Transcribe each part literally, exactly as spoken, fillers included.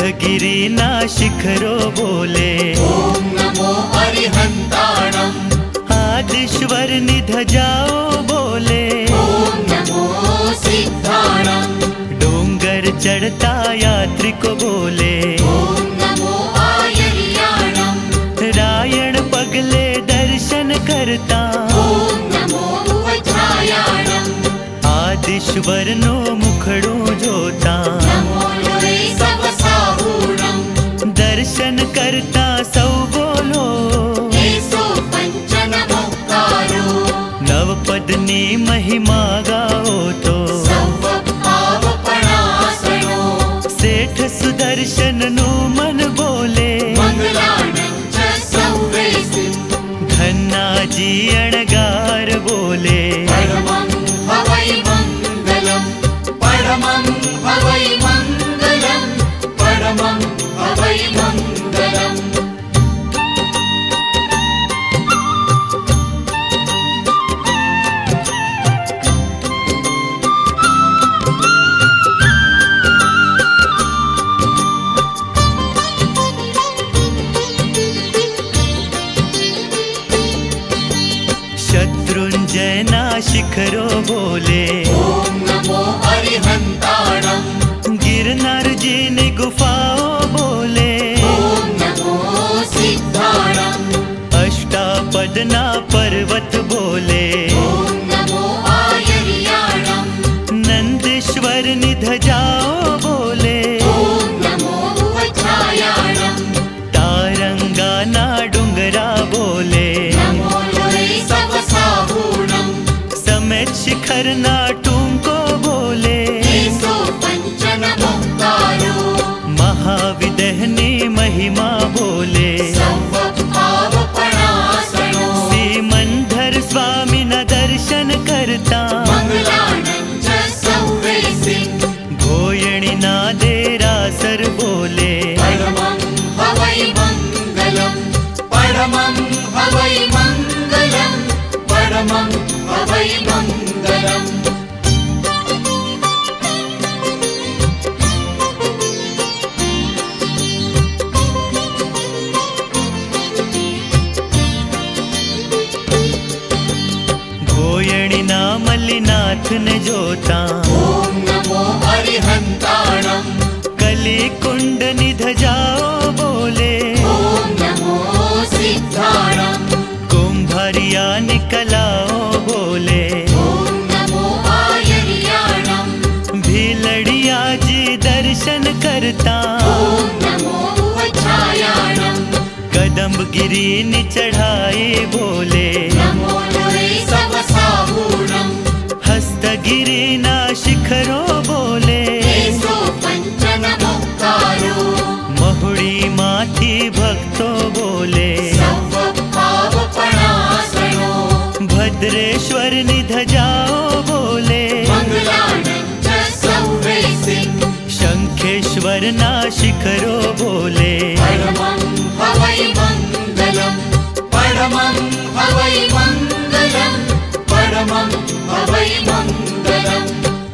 हस्तगिरिना शिखरो बोले ओम नमो अरिहंताणम्। आदिश्वर निधजाओ बोले ओम नमो सिद्धाणम्। डोंगर चढ़ता यात्री को बोले ओम नमो आयर्याणम्। रायण पगले दर्शन करता ओम नमो वज्रायाणम्। आदिश्वर नो मुखड़ो जोता नमो लोरे सब साहूणम्। दर्शन करता सौ बोलो एसो पंच नमोकारो। नवपदनी महिमा गाओ तो सव पावपणासनो। सेठ सुदर्शन नु मन बोले मंगलानं च सौवेसिं। धन्ना जी अणगार बोले परमं हवै मंगलम्। परमं हवै मंगलम्। परमं हवै मंगलम्। शत्रुंजयना शिखरो बोले ओम नमो अरिहंताणम्। गिरनार जी ने गुफाओ बोले ओम नमो सिद्धाणम्। अष्टापदना पर्वत बोले ओम नमो आयर्याणम्। नंदेश्वर निधजाओ बोले ओम नमो वज्रायाणम्। तारंगाना डुंगरा बोले नमो लोरे सब साहूणम्। समेत शिखरना टूंको बोले एसो पंच नमोकारो। महाविदहनी महिमा बोले सव पावपणासनो। सीमंधर स्वामी न दर्शन करता मंगलानं च सौवेसिं। घोयणी ना देरासर बोले परमं हवै मंगलम्। परमं हवै मंगलम्। परमं हवै मंगलम्। घोयणी ना मल्लिनाथ ने जोता ओम नमो अरिहंताणम्। कली कुंड निधजाओ बोले ओम नमो सिद्धाणम्। कुंभरिया निकलाओ बोले ओम नमो आयर्याणम्। भीलड़िया जी दर्शन करता ओम नमो वज्रायाणम्। कदम्ब गिरी नि चढ़ाए बोले नमो लोरे सब साहूणम्। हस्तगिरी ना शिखरो बोले एसो पंच नमोकारो। महुड़ी माथी भक्तो बोले सव पावपणासनो। भद्रेश्वर निधजाओ बोले मंगलानं च सौवेसिं। शंखेश्वर ना शिखरो बोले परमं हवै मंगलम्। परमं हवै मंगलम्। परमं हवै मंगलम्।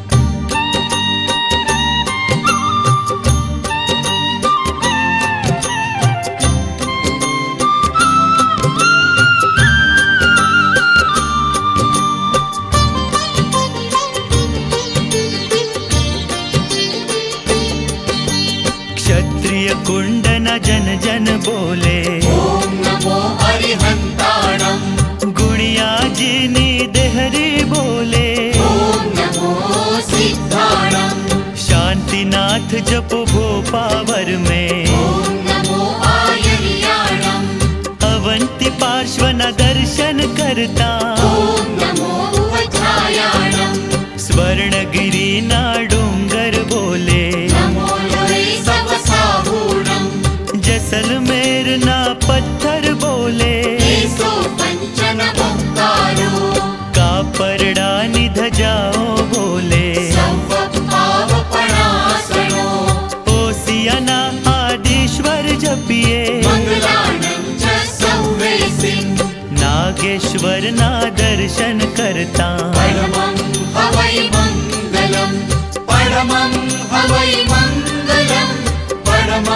क्षत्रिय कुंड न जन जन बोले ओम नमो अरिहंताणम्। गुणिया जी नी देहरी बोले ओम नमो सिद्धाणम्। शांतिनाथ जप भोपावर में ओम नमो आयर्याणम्। अवंती पार्श्वन दर्शन करता ओम नमो वज्रायाणम्। स्वर्णगिरी ना डूंगर बोले नमो लोरे सब साहूणम्। जैसलमेर ना पत्थर बोले एसो पंच नमोकारो। कापरड़ा निधजाओ बोले सव पावपणासनो। ओसियाना आदिश्वर जपिए मंगलानं च सौवेसिं। नागेश्वर ना दर्शन करता परमं हवै मंगलम्। परमं हवै मंगलम्। परमं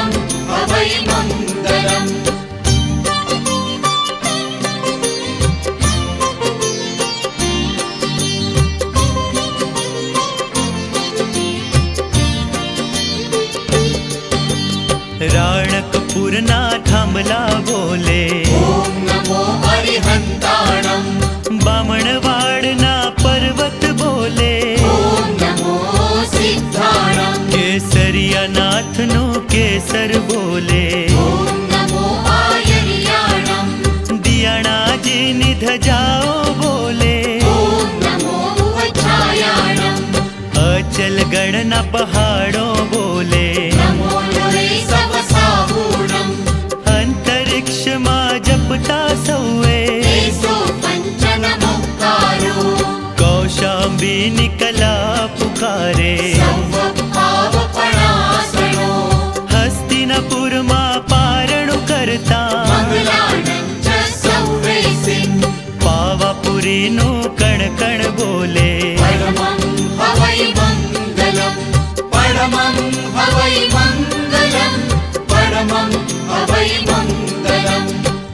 मङ्गलम् राणकपुरना थांबला बोले ॐ नमो अरिहन्ताणम् बामणवाडना पर्वत बोले ॐ नमो सिद्धाणम् केसरिया नाथनु केसर बोले ॐ नमो आयर्याणम् दियाणाजी निध जाओ बोले ॐ नमो छायाणम् अचल गणना पहाड़ों बोले नमो लोरे सब साहूणम् अंतरिक्ष मा जपता सौए एसो पञ्चनमुक्तारो कौशाम्बी निकला पुकारे सर्वपावपणासनो हस्तिनापुर मा पारणु करता मङ्गलानं च सौवेसिन् पावापुरी नु कण कण बोले परमं हवै मङ्गलम् परमं हवै मङ्गलम् परमं हवै मङ्गलम्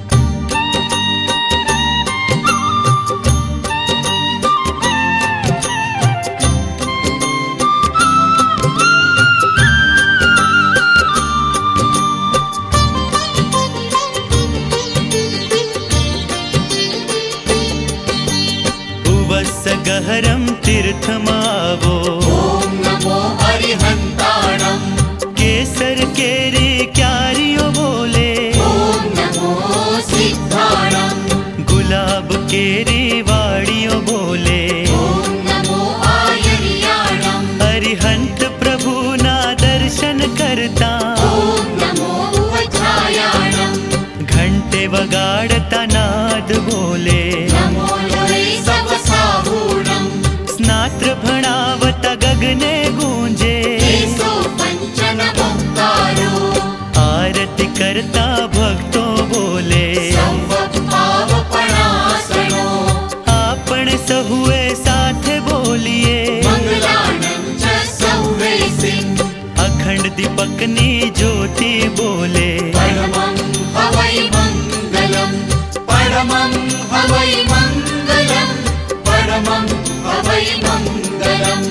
उवस गहरम तीर्थमावो ॐ नमो अरिहन्ताणम् केसर केरी क्यारियो बोले ॐ नमो सिद्धाणम् गुलाब केरी वाड़ियो बोले ॐ नमो आयर्याणम् अरिहंत प्रभु ना दर्शन करता ॐ नमो छायाणम् घंटे वगाड़ता नाद बोले नमो लोरे सब साहूणम् स्नात्र भणावता गगने गूंजे एसो पञ्चनमुक्तारो आरती करता भक्तों बोले सर्वपावपणासनो आपण सहुए साथ बोलिए मङ्गलानं च सौवेसिन् अखंड दीपकनी ज्योति बोले परमं हवै मङ्गलम् परमं हवै मङ्गलम् परमं हवै मङ्गलम्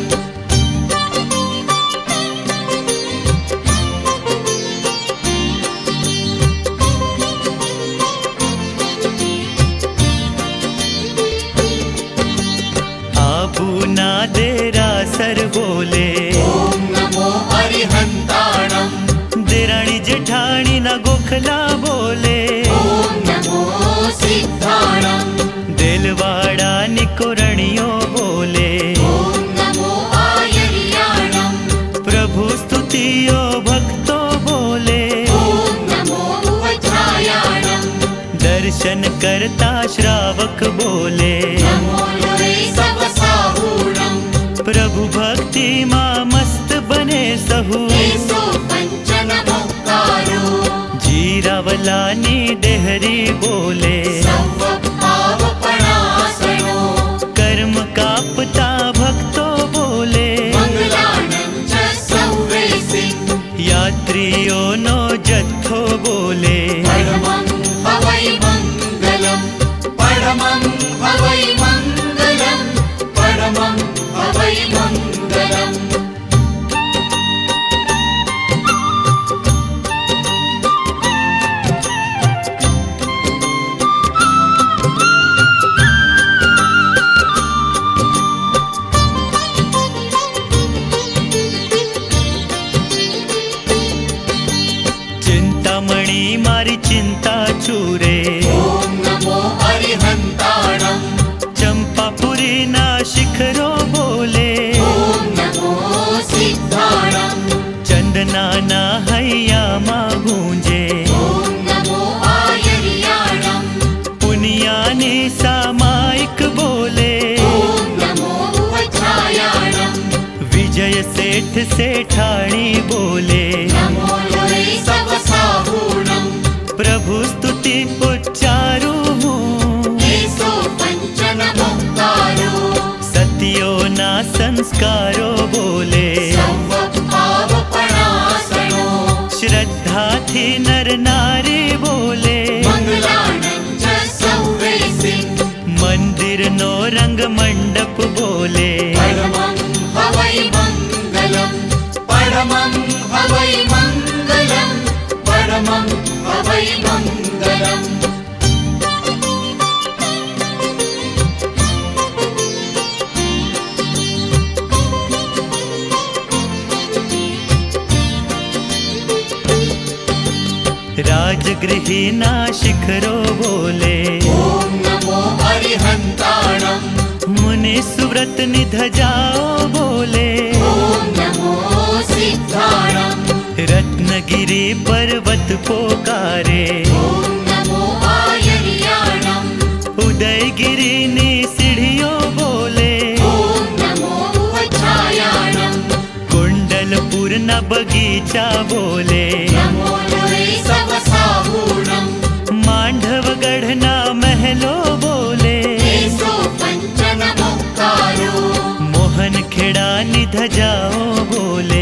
आबू ना देरा सर बोले ॐ नमो अरिहन्ताणम् देराणी जेठाणी ना गोखला बोले ॐ नमो सिद्धाणम् दिलवाड़ा निकोरणियो बोले ॐ नमो आयर्याणम् प्रभु स्तुतियो भक्तो बोले ॐ नमो छायाणम् दर्शन करता श्रावक बोले नमो लोरे सब साहूणम् प्रभु भक्ति माँ मस्त बने सहु एसो पञ्चनमुक्तारो जीरावलानी डेहरी बोले सर्वपावपणासनो कर्म कापता भक्तो बोले मङ्गलानं च सौवेसिन् यात्रियों नो जत्थो बोले परमं हवै मङ्गलम् परमं हवै मङ्गलम् परमं हवै मङ्गलम् चिंतामणि मारी चिंता चूरे ॐ नमो अरिहन्ताणम् चंपापुरी ना शिखरो बोले ॐ नमो सिद्धाणम् चंदना ना हैया मा गूंजे ॐ नमो आयर्याणम् पुनियाने सामायिक बोले ॐ नमो छायाणम् विजय सेठ सेठाणी बोले नमो लोरे सब साहूणम् प्रभु स्तुति उच्चारू हूँ एसो पञ्चनमुक्तारो सतियो ना संस्कारो बोले सर्वपावपणासनो श्रद्धा साथी नर नारी बोले मङ्गलानं च सौवेसिन् मंदिर नो रंग मंडप बोले परमं हवै मङ्गलं परमं हवै मङ्गलं परमं हवै मङ्गलम् राजगृहिना शिखरो बोले ॐ नमो अरिहन्ताणं मुनि सुव्रत निधजाओ बोले ॐ नमो सिद्धाणं रत्नगिरि पर्वत पोकारे ॐ नमो आयर्याणं उदयगिरि ने सीढ़ियों बोले ॐ नमो उवच्छायाणं कुंडलपुर न बगीचा बोले नमो लोरे सवसाहूणं मांडवगढ़ ना महलो बोले केशो पञ्चनमुक्तारो मोहन खेड़ा निधजाओ बोले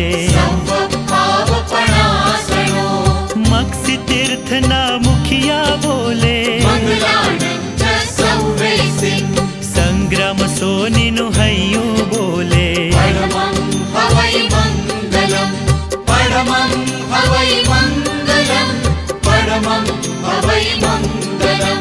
सर्वपावपणासनो मक्सी तीर्थ ना मुखिया बोले मङ्गलानं च सौवेसिन् संग्राम सोनिनु हय्यो बोले परमं हवै मङ्गलं परमं हवै मङ्गलं परमं हवै मङ्गलम्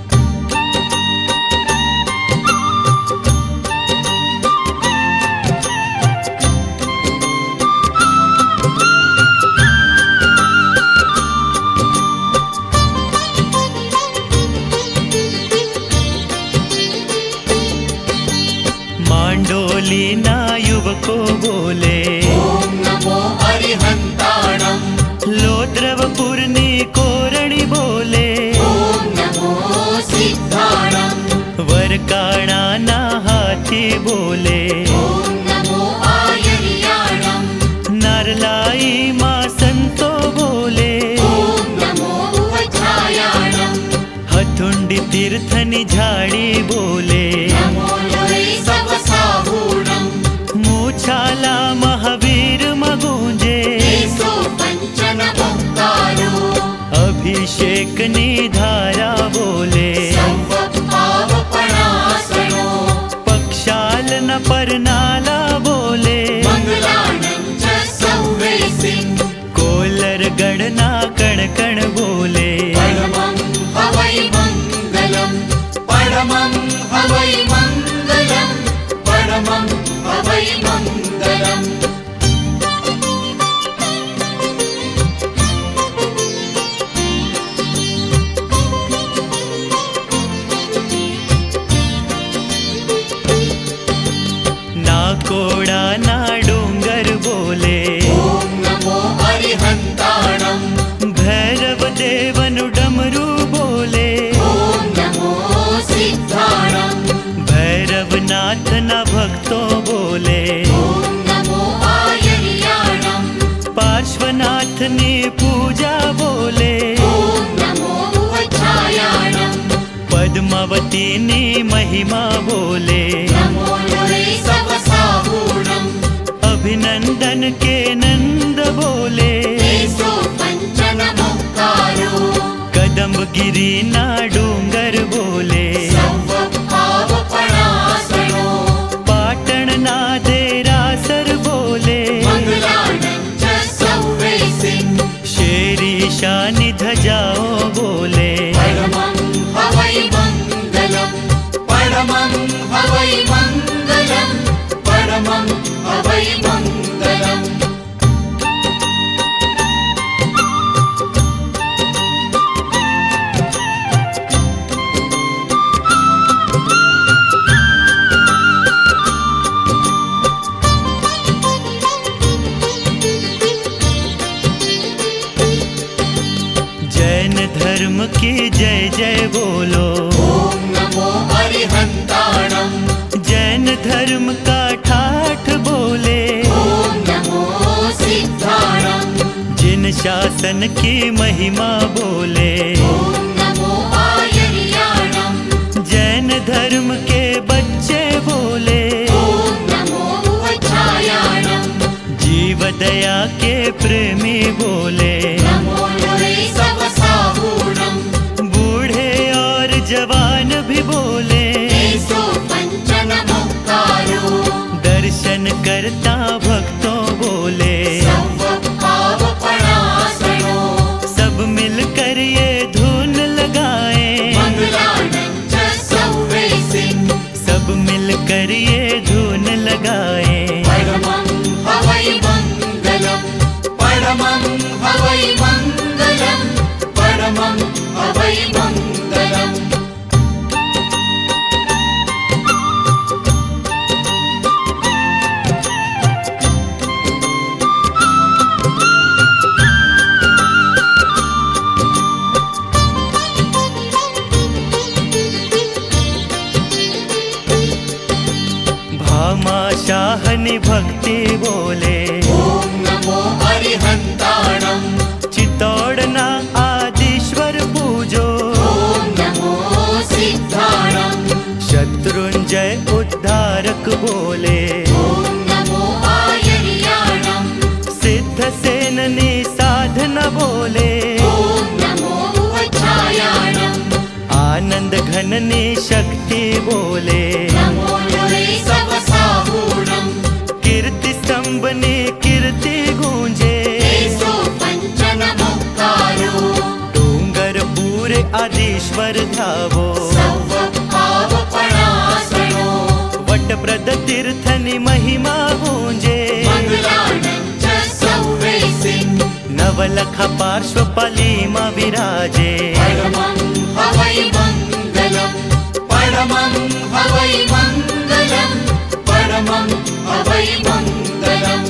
मांडोली ना युवको बोले ॐ नमो अरिहन्ताणं लोद्रवपुर नी कोरणी बोले ॐ नमो सिद्धाणं वरकाणा ना हाथी बोले ॐ नमो आयर्याणं नारलाई माँ संतो बोले ॐ नमो उवच्छायाणं हथुंडी तीर्थनी झाड़ी बोले नमो लोरे सवसाहूणं मूछाला महावीर मगूंजे केशो पञ्चनमुक्तारो अभिषेक नी धारा बोले सर्वपावपणासनो पक्षाल न परनाला बोले मङ्गलानं च सौवेसिन् कोलरगढ़ ना कण कण बोले परमं हवै मङ्गलं परमं हवै मङ्गलं परमं हवै मङ्गलम् ना कोड़ा ना डूंगर बोले ॐ नमो अरिहन्ताणं भैरव देवनु डमरू बोले ॐ नमो सिद्धाणं भैरवनाथ ना भक्तों बोले ॐ नमो आयर्याणं पार्श्वनाथ ने पूजा बोले ॐ नमो उवच्छायाणं पद्मावती ने महिमा बोले नमो लोरे सवसाहूणं अभिनंदन के नंद बोले केशो पञ्चनमुक्तारो कदम्बगिरी ना डूंगर बोले सर्वपावपणासनो पाटण ना देरासर बोले मङ्गलानं च सौवेसिन् शेरी शानी धजाओ बोले परमं हवै मङ्गलं परमं हवै मङ्गलं परमं हवै मङ्गलम् जैन धर्म की जय जय बोलो ॐ नमो अरिहन्ताणं जैन धर्म का ठाठ बोले ॐ नमो सिद्धाणं जिन शासन की महिमा बोले ॐ नमो आयर्याणं जैन धर्म के बच्चे बोले ॐ नमो उवच्छायाणं जीव दया के प्रेमी बोले नमो लोरे करता भक्तों बोले सर्वपावपणासनो सब मिलकर ये धुन लगाए मङ्गलानं च सौवेसिं सब मिलकर ये धुन लगाए परमं हवै मङ्गलं परमं हवै मङ्गलं परमं हवै मङ्गलम् भामाशाहनि भक्ति बोले ॐ नमो हरिहन्ताणं चित्तौड़ना आदिश्वर पूजो ॐ नमो सिद्धाणं शत्रुंजय उद्धारक बोले ॐ नमो आयर्याणं सिद्ध सेननी साधना बोले ॐ नमो वज्रायाणं आनंद घननी शक्ति बोले नमो नुरे सवसाहूणं कीर्ति स्तंभनी कीर्ति गूंजे एसो पञ्चनमुक्तारो डोंगर पूरे आदिश्वर धावो सर्वपावपणासनो वटप्रद तीर्थनि महिमा गूंजे मङ्गलानं च सौवेसिं नवलखा पार्श्वपालीमा विराजे परमं हवै मङ्गलं परमं हवै मङ्गलं परमं हवै मङ्गलम्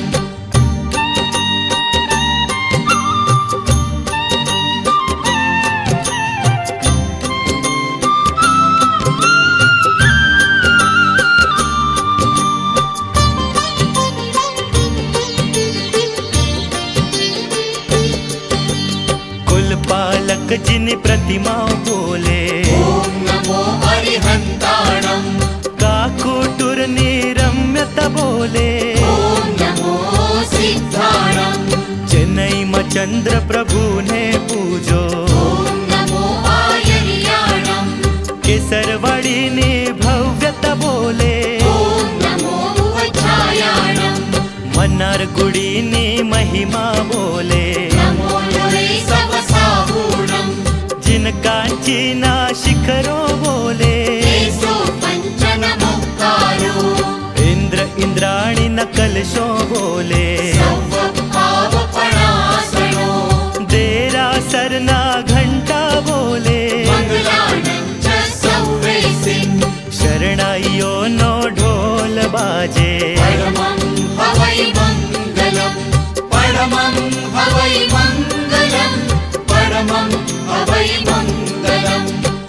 कुलपालक जिन प्रतिमा बोले ॐ नमो हरिहन्ताणं काकुटुर निरम्यता बोले ॐ नमो सिद्धाणं चेन्नई में चंद्र प्रभु ने पूजो ॐ नमो आयर्याणं केसरवाड़ी ने भव्यता बोले ॐ नमो वज्रायाणं मन्नारगुड़ी ने महिमा बोले नमो नुरे सवसाहूणं जिनकांचीना शिखरों बोले एसो पञ्चनमुक्तारो इंद्र इंद्राणी न कलशों बोले सर्वपावपणासनो देरा सरना घंटा बोले मङ्गलानं च सौवेसिं शरणाइयों नो ढोल बाजे परमं हवै मङ्गलं परमं हवै मङ्गलं परमं हवै मङ्गलम्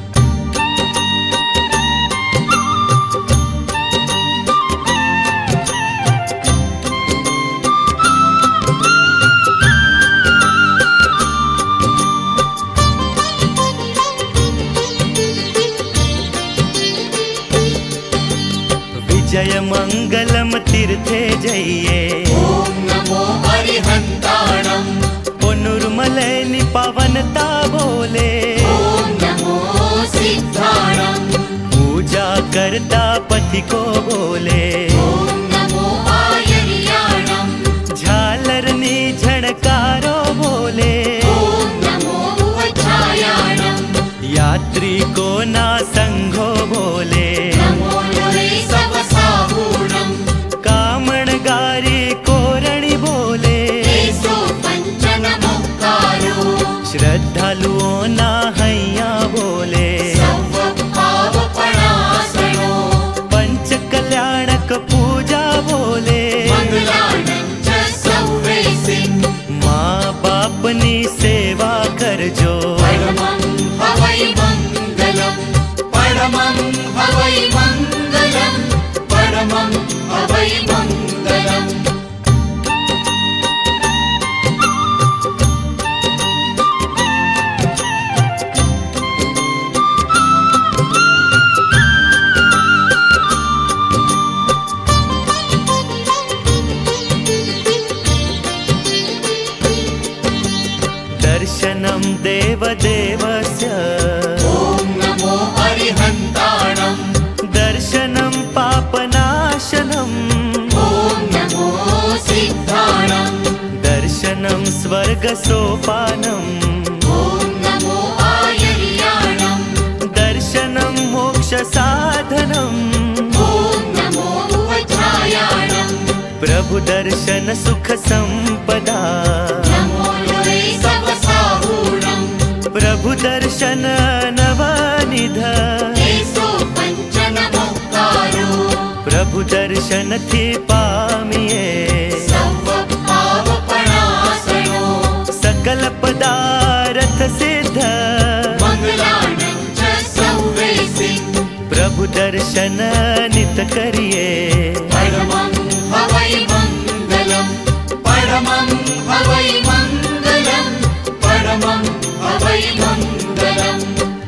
विजय मंगलम तीर्थे जइये ॐ नमो हरिहन्ताणं पुनुर्मलैनि पावनता बोले ॐ नमो सिद्धाणं पूजा करता पथि को बोले ॐ नमो आयर्याणं झालरनी झणकारो बोले ॐ नमो वज्रायाणं यात्री को ना संघो बोले नमो नुरे सवसाहूणं कामणगारी कोरणी बोले एसो पञ्चनमुक्तारो श्रद्धालुओं ना हैया बोले सर्वपावपणासनो पंच कल्याणक पूजा बोले मङ्गलानं च सौवेसिं माँ बापनी सेवा करजो परमं हवै मङ्गलं स्वर्गसोपानम् ॐ नमो आयर्याणं दर्शनं मोक्षसाधनम् ॐ नमो उपध्यायाणं प्रभुदर्शन सुखसम्पदा नमो नुरे सवसाहूणं प्रभुदर्शन नवनिध एसो पञ्चनमुक्तारो प्रभुदर्शन थी पामिये सर्वपावपणासनो सकल पदार्थ सिद्ध मङ्गलानं च सौवेसिं प्रभुदर्शन नित करिए परमं हवै मङ्गलं परमं हवै मङ्गलं परमं हवै मङ्गलम्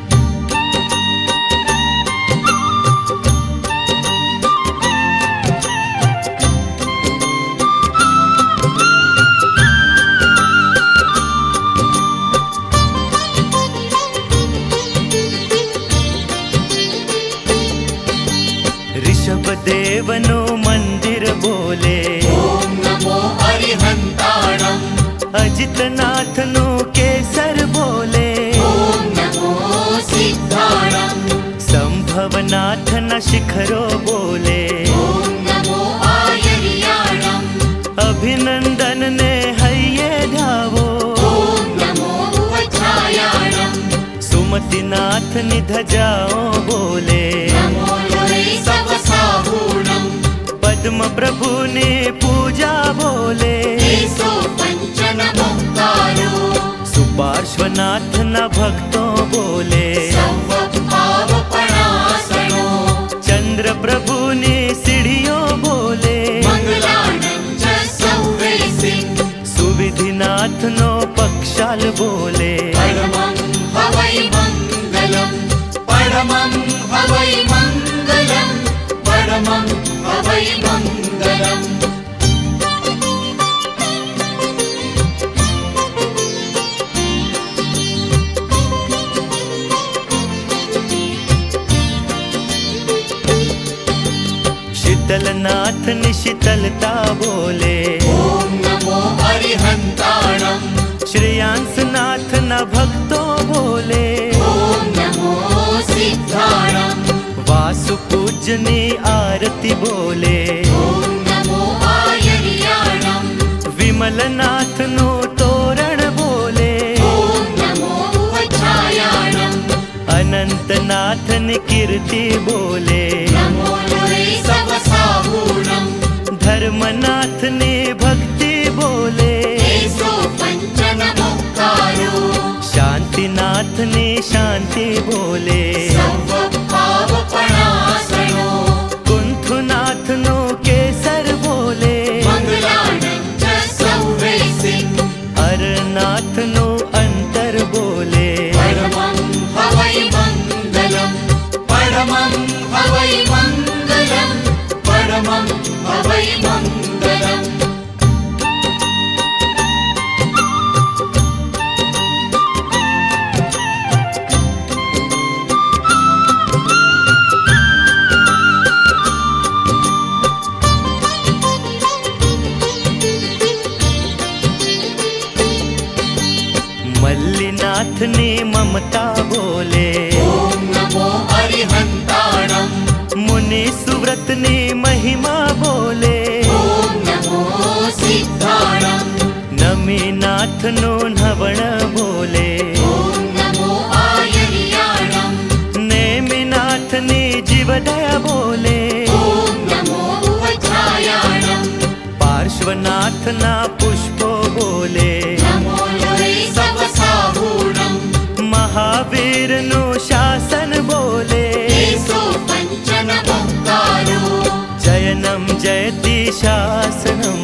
ऋषभ देवनो मंदिर बोले ॐ नमो अरिहन्ताणम् अजितनाथ नो केसर बोले ॐ नमो सिद्धाणम् संभवनाथ न शिखरो बोले ॐ नमो आयर्याणम् अभिनंदन ने हये ध्यावो ॐ नमो उपध्यायाणम् सुमतिनाथ निध जाओ बोले नमो नुरे सवसाहूणं पद्म प्रभु ने पूजा बोले एसो पञ्चनमुक्तारो सुपार्श्वनाथ न भक्तों बोले सर्वपावपणासनो चंद्र प्रभु ने सीढ़ियों बोले मङ्गलानं च सौवेसिं सुविधिनाथ नो पक्षाल बोले परमं हवै मङ्गलं परमं हवै मङ्गलं परमं हवै मङ्गलम् शीतलनाथ निशीतलता बोले ॐ नमो अरिहन्ताणम् श्रेयांसनाथ न भक्तों बोले ॐ नमो सिद्धाणम् वासु पूजनी आरती बोले ॐ नमो आयर्याणम् विमलनाथ नो तोरण बोले ॐ नमो उपध्यायाणम् अनंतनाथ ने कीर्ति बोले नमो नुरे सवसाहूणं धर्मनाथ ने भक्ति बोले एसो पञ्चनमुक्तारो शांतिनाथ ने शांति बोले सर्वपावपणासनो कुंथुनाथ नो केसर बोले मङ्गलानं च सौवेसिं अरनाथ नो अंतर बोले परमं हवै मङ्गलं परमं हवै मङ्गलं परमं हवै मङ्गलम् मल्लिनाथ ने ममता बोले ॐ नमो अरिहन्ताणम् मुनि सुव्रत ने महिमा बोले ॐ नमो सिद्धाणम् नमीनाथ नो नवण बोले ॐ नमो आयर्याणम् नेमिनाथ ने जीवदय बोले ॐ नमो उपध्यायाणम् पार्श्वनाथ ना पुष्पो बोले नमो नुरे सवसाहूणं महावीर नो शासन बोले एसो पञ्चनमुक्तारो जयनं जयति शासनम्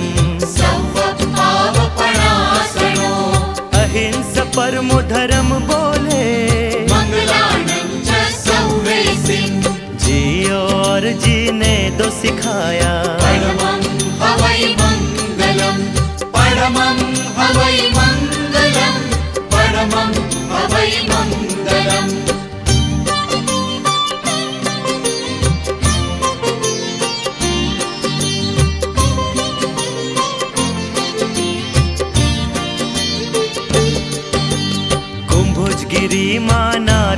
सर्वपावपणासनो अहिंस परमो धर्म बोले मङ्गलानं च सौवेसिं जियो और जीने दो सिखाया परमं हवै मङ्गलं परमं हवै मङ्गलं परमं हवै मङ्गलम्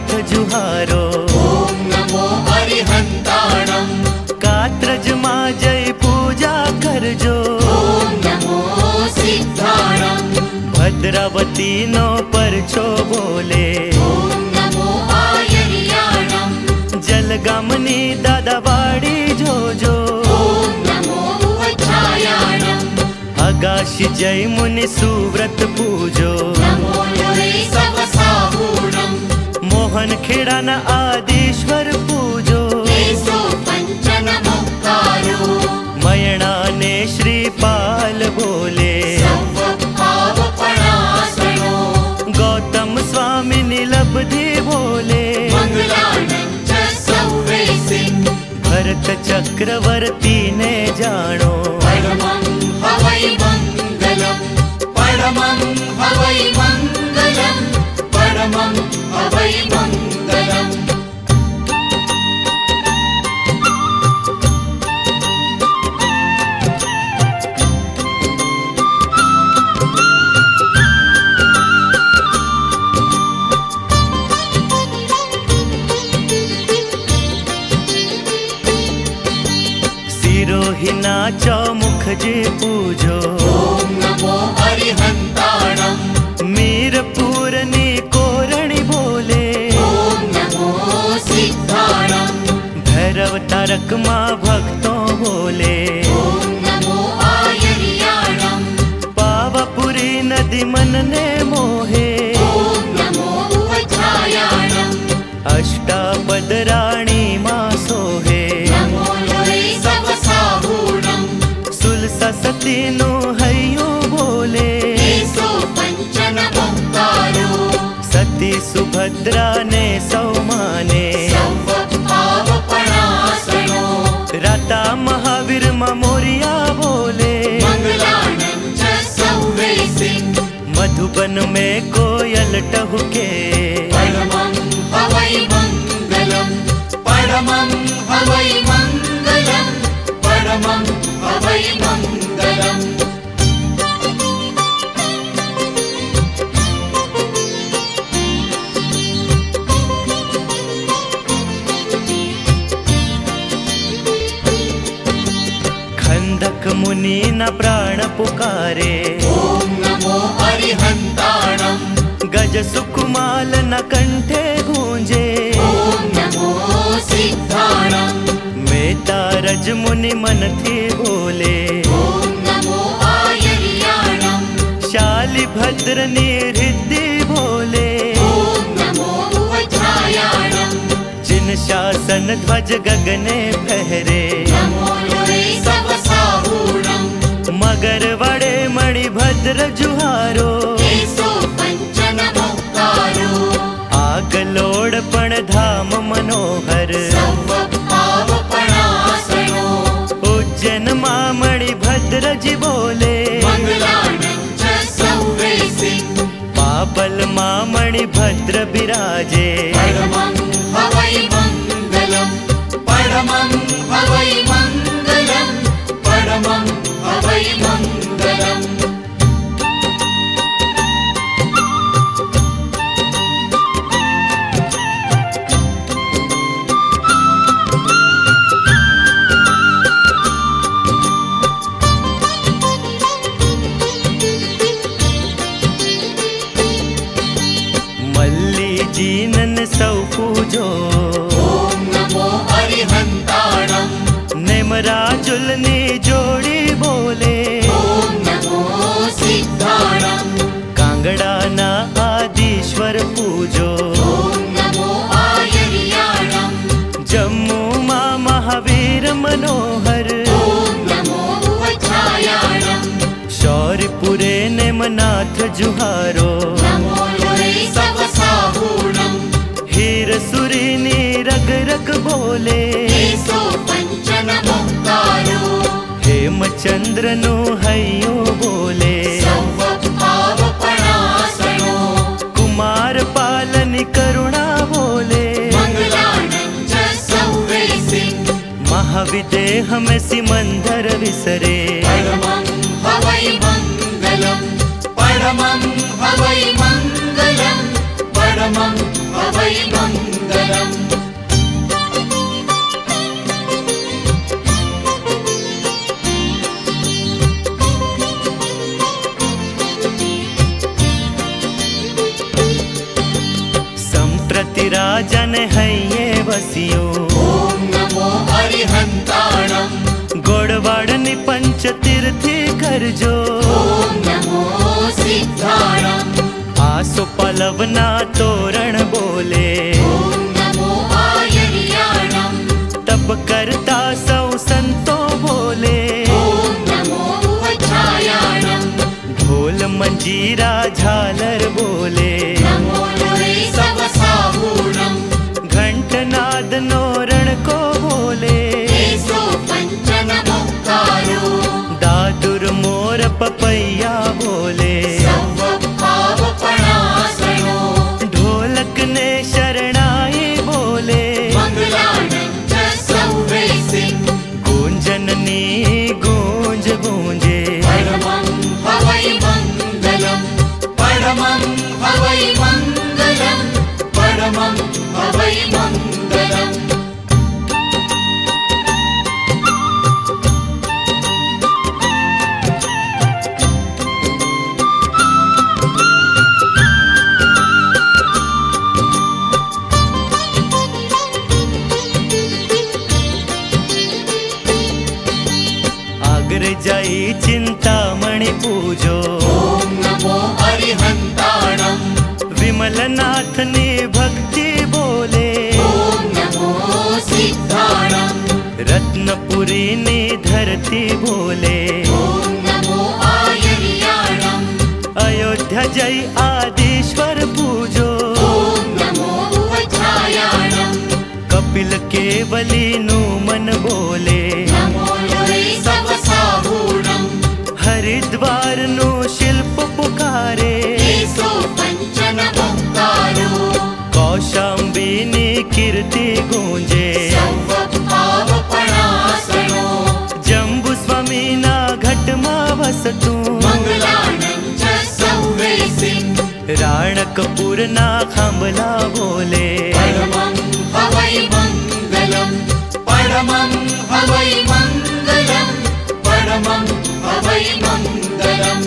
नाथ जुहारो। ॐ नमो अरिहन्ताणम् कात्रज मां जय पूजा करजो। ॐ नमो सिद्धाणम् भद्रावती नो परचो बोले। ॐ नमो आयर्याणम् जलगामनी दादावाड़ी जोजो। ॐ नमो उच्चायाणम् अगाशी जय मुनि सुव्रत पूजो। नमो लोरे सवसाहूणम् मोहन खेड़ाना आदिश्वर पूजो। केशो पञ्चनमुक्तारो मयणा ने श्रीपाल बोले। सर्वपावपणासनो गौतम स्वामी निलब्धि बोले। मङ्गलानं च सौवेसिं भरत चक्रवर्ती ने जानो। परमं हवै मङ्गलम् परमं हवै मङ्गलम् परमं हवै मङ्गलम्। सिरोहिना चौमुख जी पूजो। ॐ नमो अरिहन्ताणम् मीरपुरनी कोरणी बोले। ॐ नमो सिद्धाणम् भैरव तारक माँ भक्तों बोले। ॐ नमो आयर्याणम् पावापुरी नदी मन ने मोहे। ॐ नमो उच्चायाणम् अष्टापद राणी माँ सोहे। नमो लोरे सवसाहूणम् सुलसा सती नो हयो बोले। केशो पञ्चनमुक्तारो सती सुभद्रा ने सौमाने। सर्वपावपणासनो राता महावीर ममोरिया बोले। मङ्गलानं च सौवेसिं मधुबन में कोयल टहुके। परमं हवै मङ्गलम् परमं हवै मङ्गलम् परमं हवै मङ्गलम्। खंदक मुनि न प्राण पुकारे। ॐ नमो अरिहन्ताणम् गज सुकुमाल न कंठे गूंजे। ॐ नमो सिद्धाणम् मेता रज मुनि मन थी बोले। ॐ नमो आयर्याणम् शाली भद्र निहृदि बोले। ॐ नमो उच्चायाणम् जिन शासन ध्वज गगने फहरे। नमो लोरे सवसाहूणम् मगर वड़े मणि भद्र जुहारो। केशो पञ्चनमुक्तारो आगलोड़ पण धाम मनोहर। सर्वपावपणासनो उज्जैन मामणि भद्र जी बोले। मङ्गलानं च सौवेसिं पाबल मामणि भद्र विराजे। परमं हवै मङ्गलम् परमं हवै मङ्गलम् परमं हवै मङ्गलम्। मल्ली जीनन सौ पूजो। ॐ नमो अरिहन्ताणम् नेमराजुल ने जोड़ी बोले। ॐ नमो सिद्धाणम् कांगड़ा ना आदिश्वर पूजो। ॐ नमो आयर्याणम् जम्मू माँ महावीर मनोहर। ॐ नमो उच्चायाणम् शौर्यपुरे नेमनाथ जुहारो। नमो लोरे सवसाहूणम् हीर सुरीनी रग रग बोले। केशो पञ्चनमुक्तारो हेमचंद्र नु हयो बोले। सर्वपावपणासनो कुमार पालनि करुणा बोले। मङ्गलानं च सौवेसिं महाविदेह में सिमंदर विसरे। परमं हवै मङ्गलम् परमं हवै मङ्गलम् परमं हवै मङ्गलम्। सम्प्रति राजन है ये वसियो ॐ नमो हरिहन्ताणम्। गोडवाडनि पंच तीर्थी करजो ॐ नमो सिद्धाणम्। आसो पलवना तोरण बोले ॐ नमो आयर्याणम्। तब करता सौ संतो बोले ॐ नमो उपछायाणम्। ढोल मंजीरा झालर बोले नमो लोरे सवसाहूणम्। घंटनाद नोरण को बोले एसो पञ्चनमुक्तारो। दादुर मोर पपैया बोले सर्वपावपणासनो। ढोलक ने शरणाई बोले मङ्गलानं च सौवेसिं। गूंजननी गूंज गूंजे परमं हवै मङ्गलम्। परमं हवै मङ्गलम्। परमं हवै मङ्गलम्। आग्र जाई चिंतामणि पूजो ॐ नमो हरिहन्ताणम्। विमलनाथ ने भक्ति बोले ॐ नमो सिद्धाणम्। रत्नपुरी ने धरती बोले ॐ नमो आयर्याणम्। अयोध्या जय आदिश्वर पूजो ॐ नमो उपछायाणम्। कपिल केवली नु मन बोले नमो लोरे सवसाहूणम्। हरिद्वार नु शिल्प पुकारे एसो पञ्चनमुक्तारो। कौशाम्बिनी कीर्ति गूंजे सर्वपावपणासनो। जम्बू स्वामी ना घटमा वसतु मङ्गलानं च सौवेसिं। राणकपुर ना खांबला बोले परमं हवै मङ्गलम्। परमं हवै मङ्गलम्। परमं हवै मङ्गलम्।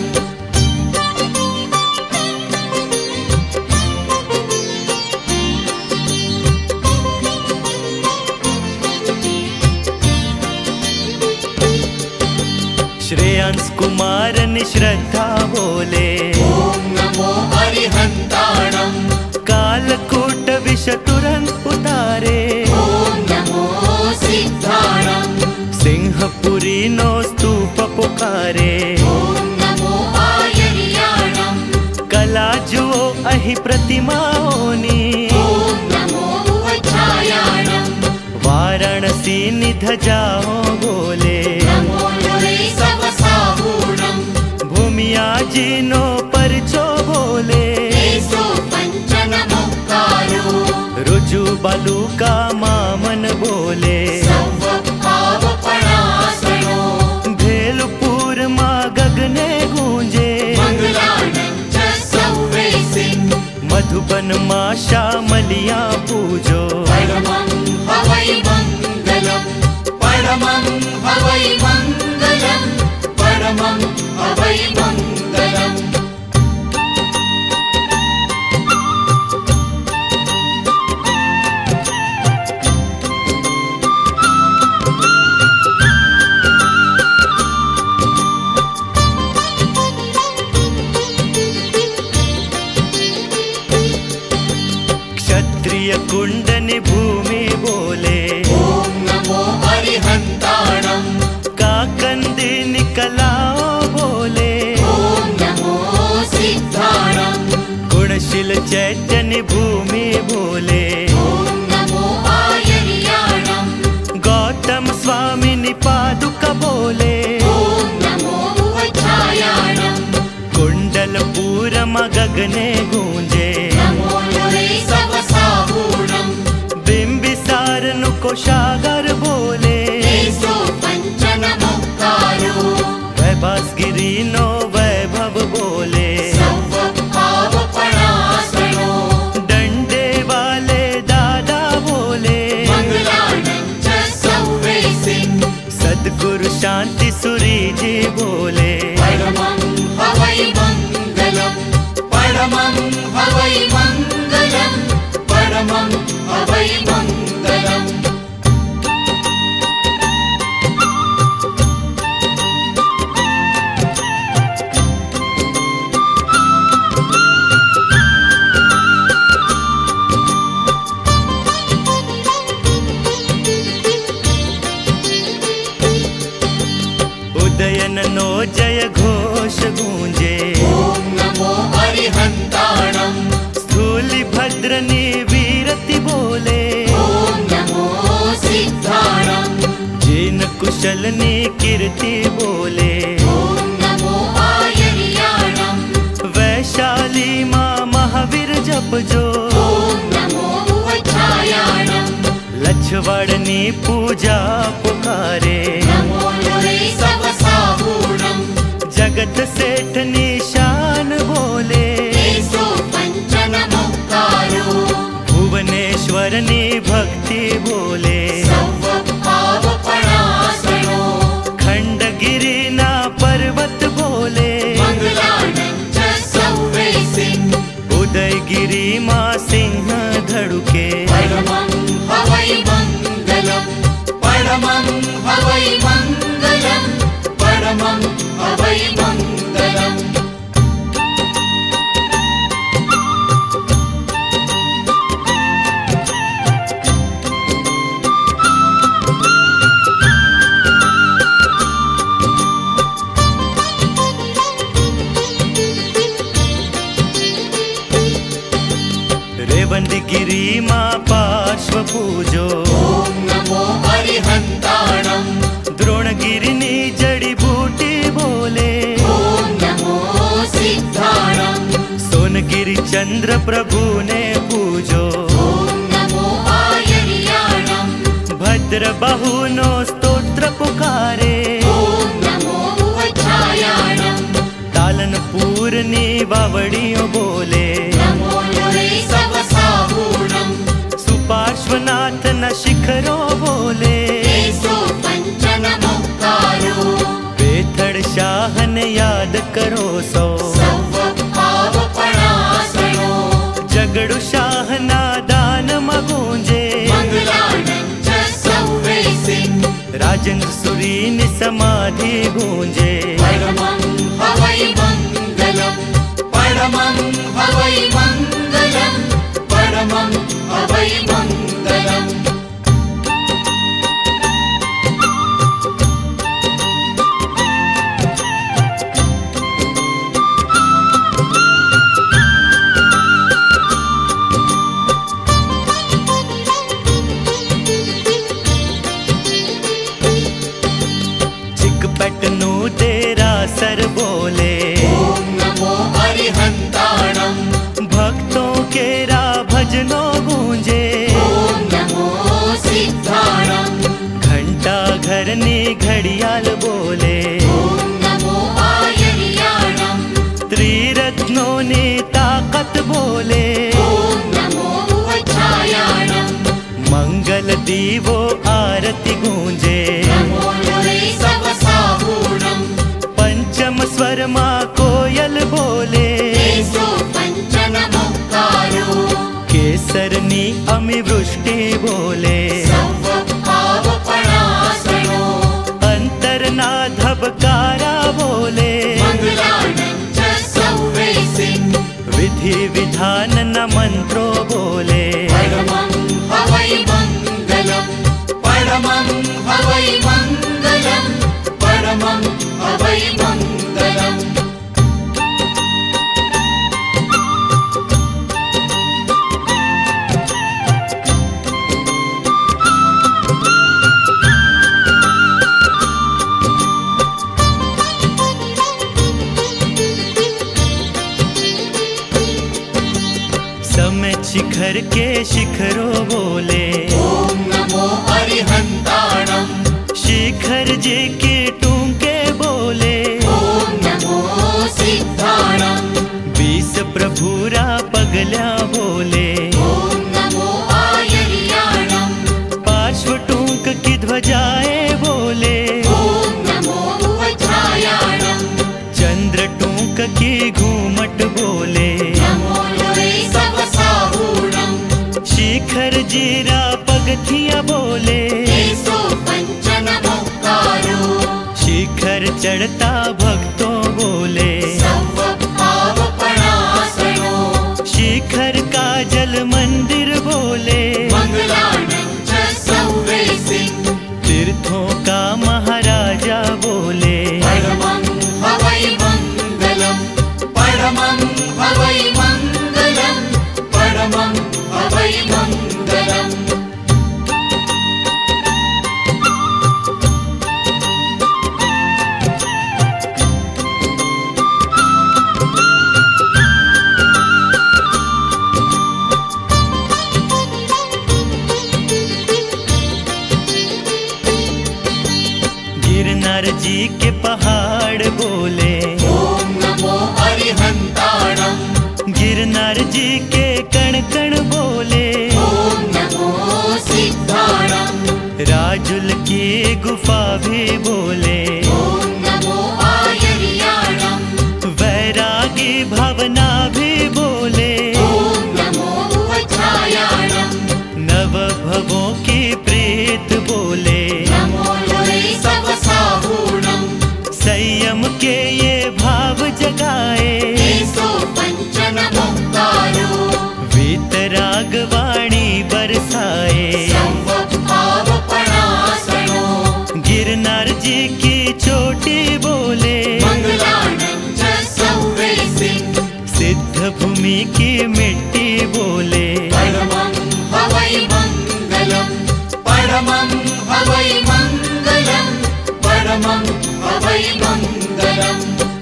श्रेयांश कुमार निश्रद्धा बोले ॐ नमो हरिहन्ताणम्। कालकूट विष तुरंत उतारे ॐ नमो सिद्धाणम्। सिंहपुरी नो स्तूप पुकारे ॐ नमो आयर्याणम्। कला जुओ अहि प्रतिमाओनी ॐ नमो उपछायाणम्। वाराणसी निध जाओ बोले नमो लोरे सवसाहूणम्। भूमिया जी नो परचो बोले एसो पञ्चनमुक्तारो। रुजु बालू का मामन बोले सर्वपावपणासनो। भेलपुर मा गगने गूंजे मङ्गलानं च सौवेसिं। मधुबन मा श्यामलिया पूजो परमं हवै मङ्गलम्। परमं हवै मङ्गलम्। परमं हवै मङ्गलम्। क्षत्रिय कुंडनी भूमि बोले ॐ नमो हरिहन्ताणम्। काकंदी निकलाओ बोले ॐ नमो सिद्धाणम्। गुणशील चैतन्य भूमि बोले ॐ नमो आयर्याणम्। गौतम स्वामी निपादुक बोले ॐ नमो उपछायाणम्। कुंडलपुर मा गगने गूंजे नमो लोरे सवसाहूणम्। बिंबिसार नु कोशागर बोले एसो पञ्चनमुक्तारो। वैभासगिरी नो वैभव बोले सर्वपावपणासनो। दंड सुरी जी बोले परमं हवै मंगलम परमं हवै मंगलम परमं हवै मंगलम। उदयन नो जय घोष गूंजे ओम नमो अरिहंताणं स्थूलि भद्रनी वीरति बोले ओम नमो सिद्धाणं जिन कुशलनी कीर्ति बोले ओम नमो आयर्याणं वैशाली माँ महावीर जप जो ओम नमो उवच्छायाणं लछवाड़नी पूजा पुकारे नमो नुरे सवसाहूणं जगत सेठ निशान बोले एसो पंचनमुक्कारो भुवनेश्वरनी भक्ति बोले सर्वपावपणासनो खंडगिरिना पर्वत बोले मंगलानं च सौवेसिं उदयगिरी माँ सिंह धड़ुके परमं हवै मंगलम परमं हवै मंगलम परमं हवै मंगलम। रेवंदगिरी माँ पार्श्व पूजो ओम नमो अरिहंताणं द्रोणगिरिनी जड़ी बूटी बोले ओम नमो सिद्धाणं सोनगिरी चंद्र प्रभु ने पूजो ओम नमो आयर्याणं भद्र बहुनो स्तोत्र पुकारे ओम नमो उवच्छायाणं तालनपूरनी वावड़ियों बोले नमो नुरे सवसाहूणं सुपार्श्वनाथ न शिखरो बोले एसो पंचनमुक्कारो बेथड़ शाहन याद करो सो सर्वपावपणासनो जगड़ु शाहना दान मगूंजे मंगलानं च सौवेसिं राजेंद्र सुरीनि समाधि गूंजे परमं हवै मंगलम परमं हवै मंगलम परमं हवै मंगलम। चिकपटनू तेरा सर बोले ओम नमो अरिहंताणं भक्तों केरा भजनो गूंजे ओम नमो सिद्धाणं घंटा घरनी घड़ियाल बोले ओम नमो आयर्याणं त्रिरत्नों ने ताकत बोले ओम नमो उवच्छायाणं मंगल दीवो आरती गूंजे नमो नुरे सवसाहूणं पंचम स्वर माँ कोयल बोले एसो पंचनमुक्कारो केसरनी अमिवृष्टि बोले सर्वपावपणासनो अंतरना धबकारा बोले मंगलानं च सौवेसिं विधि विधान न मंत्रो बोले परमं हवै मंगलम परमं हवै मंगलम परमं हवै मंगलम। समय शिखर के शिखरो बोले ओम नमो अरिहंताणं शिखर जी के टूंके बोले ओम नमो सिद्धाणं बीस प्रभुरा पगल्या बोले ओम नमो आयर्याणं पार्श्व टूंक की ध्वजाए बोले ओम नमो की घूमट बोले। नमो लोरे सब साहूणम। शिखर जीरा पगथिया बोले। एसो पंचन मोक्कारो। शिखर चढ़ता भक्तों बोले। सव पावपणासनो। शिखर का जल मंदिर बोले। मंगलानं च सौवेसिं। तीर्थों का महाराजा बोले। परमं हवै मंगलम। परमं हवै मंगलम। परमं हवै मंगलम। गिरनार जी के पहाड़ बोले। ओम नमो अरिहंताणम। गिरनार जी के कण कण बोले। ओम नमो सिद्धाणम। राजुल की गुफा भी बोले। ओम नमो आयर्याणम। वैरागी भावना भी बोले। ओम नमो वज्रायाणम। नव भवों की प्रीत बोले। नमो लोरे सब साहूणम। संयम के ये भाव जगाए। एसो पंचन मोक्कारो। वीतराग वाणी बरसाए। सव पावपणासनो। गिरनार जी की चोटी बोले। मंगलानं च सौवेसिं। सिद्ध भूमि की मिट्टी बोले। परमं हवै मंगलम। परमं हवै मंगलम। परमं हवै मंगलम।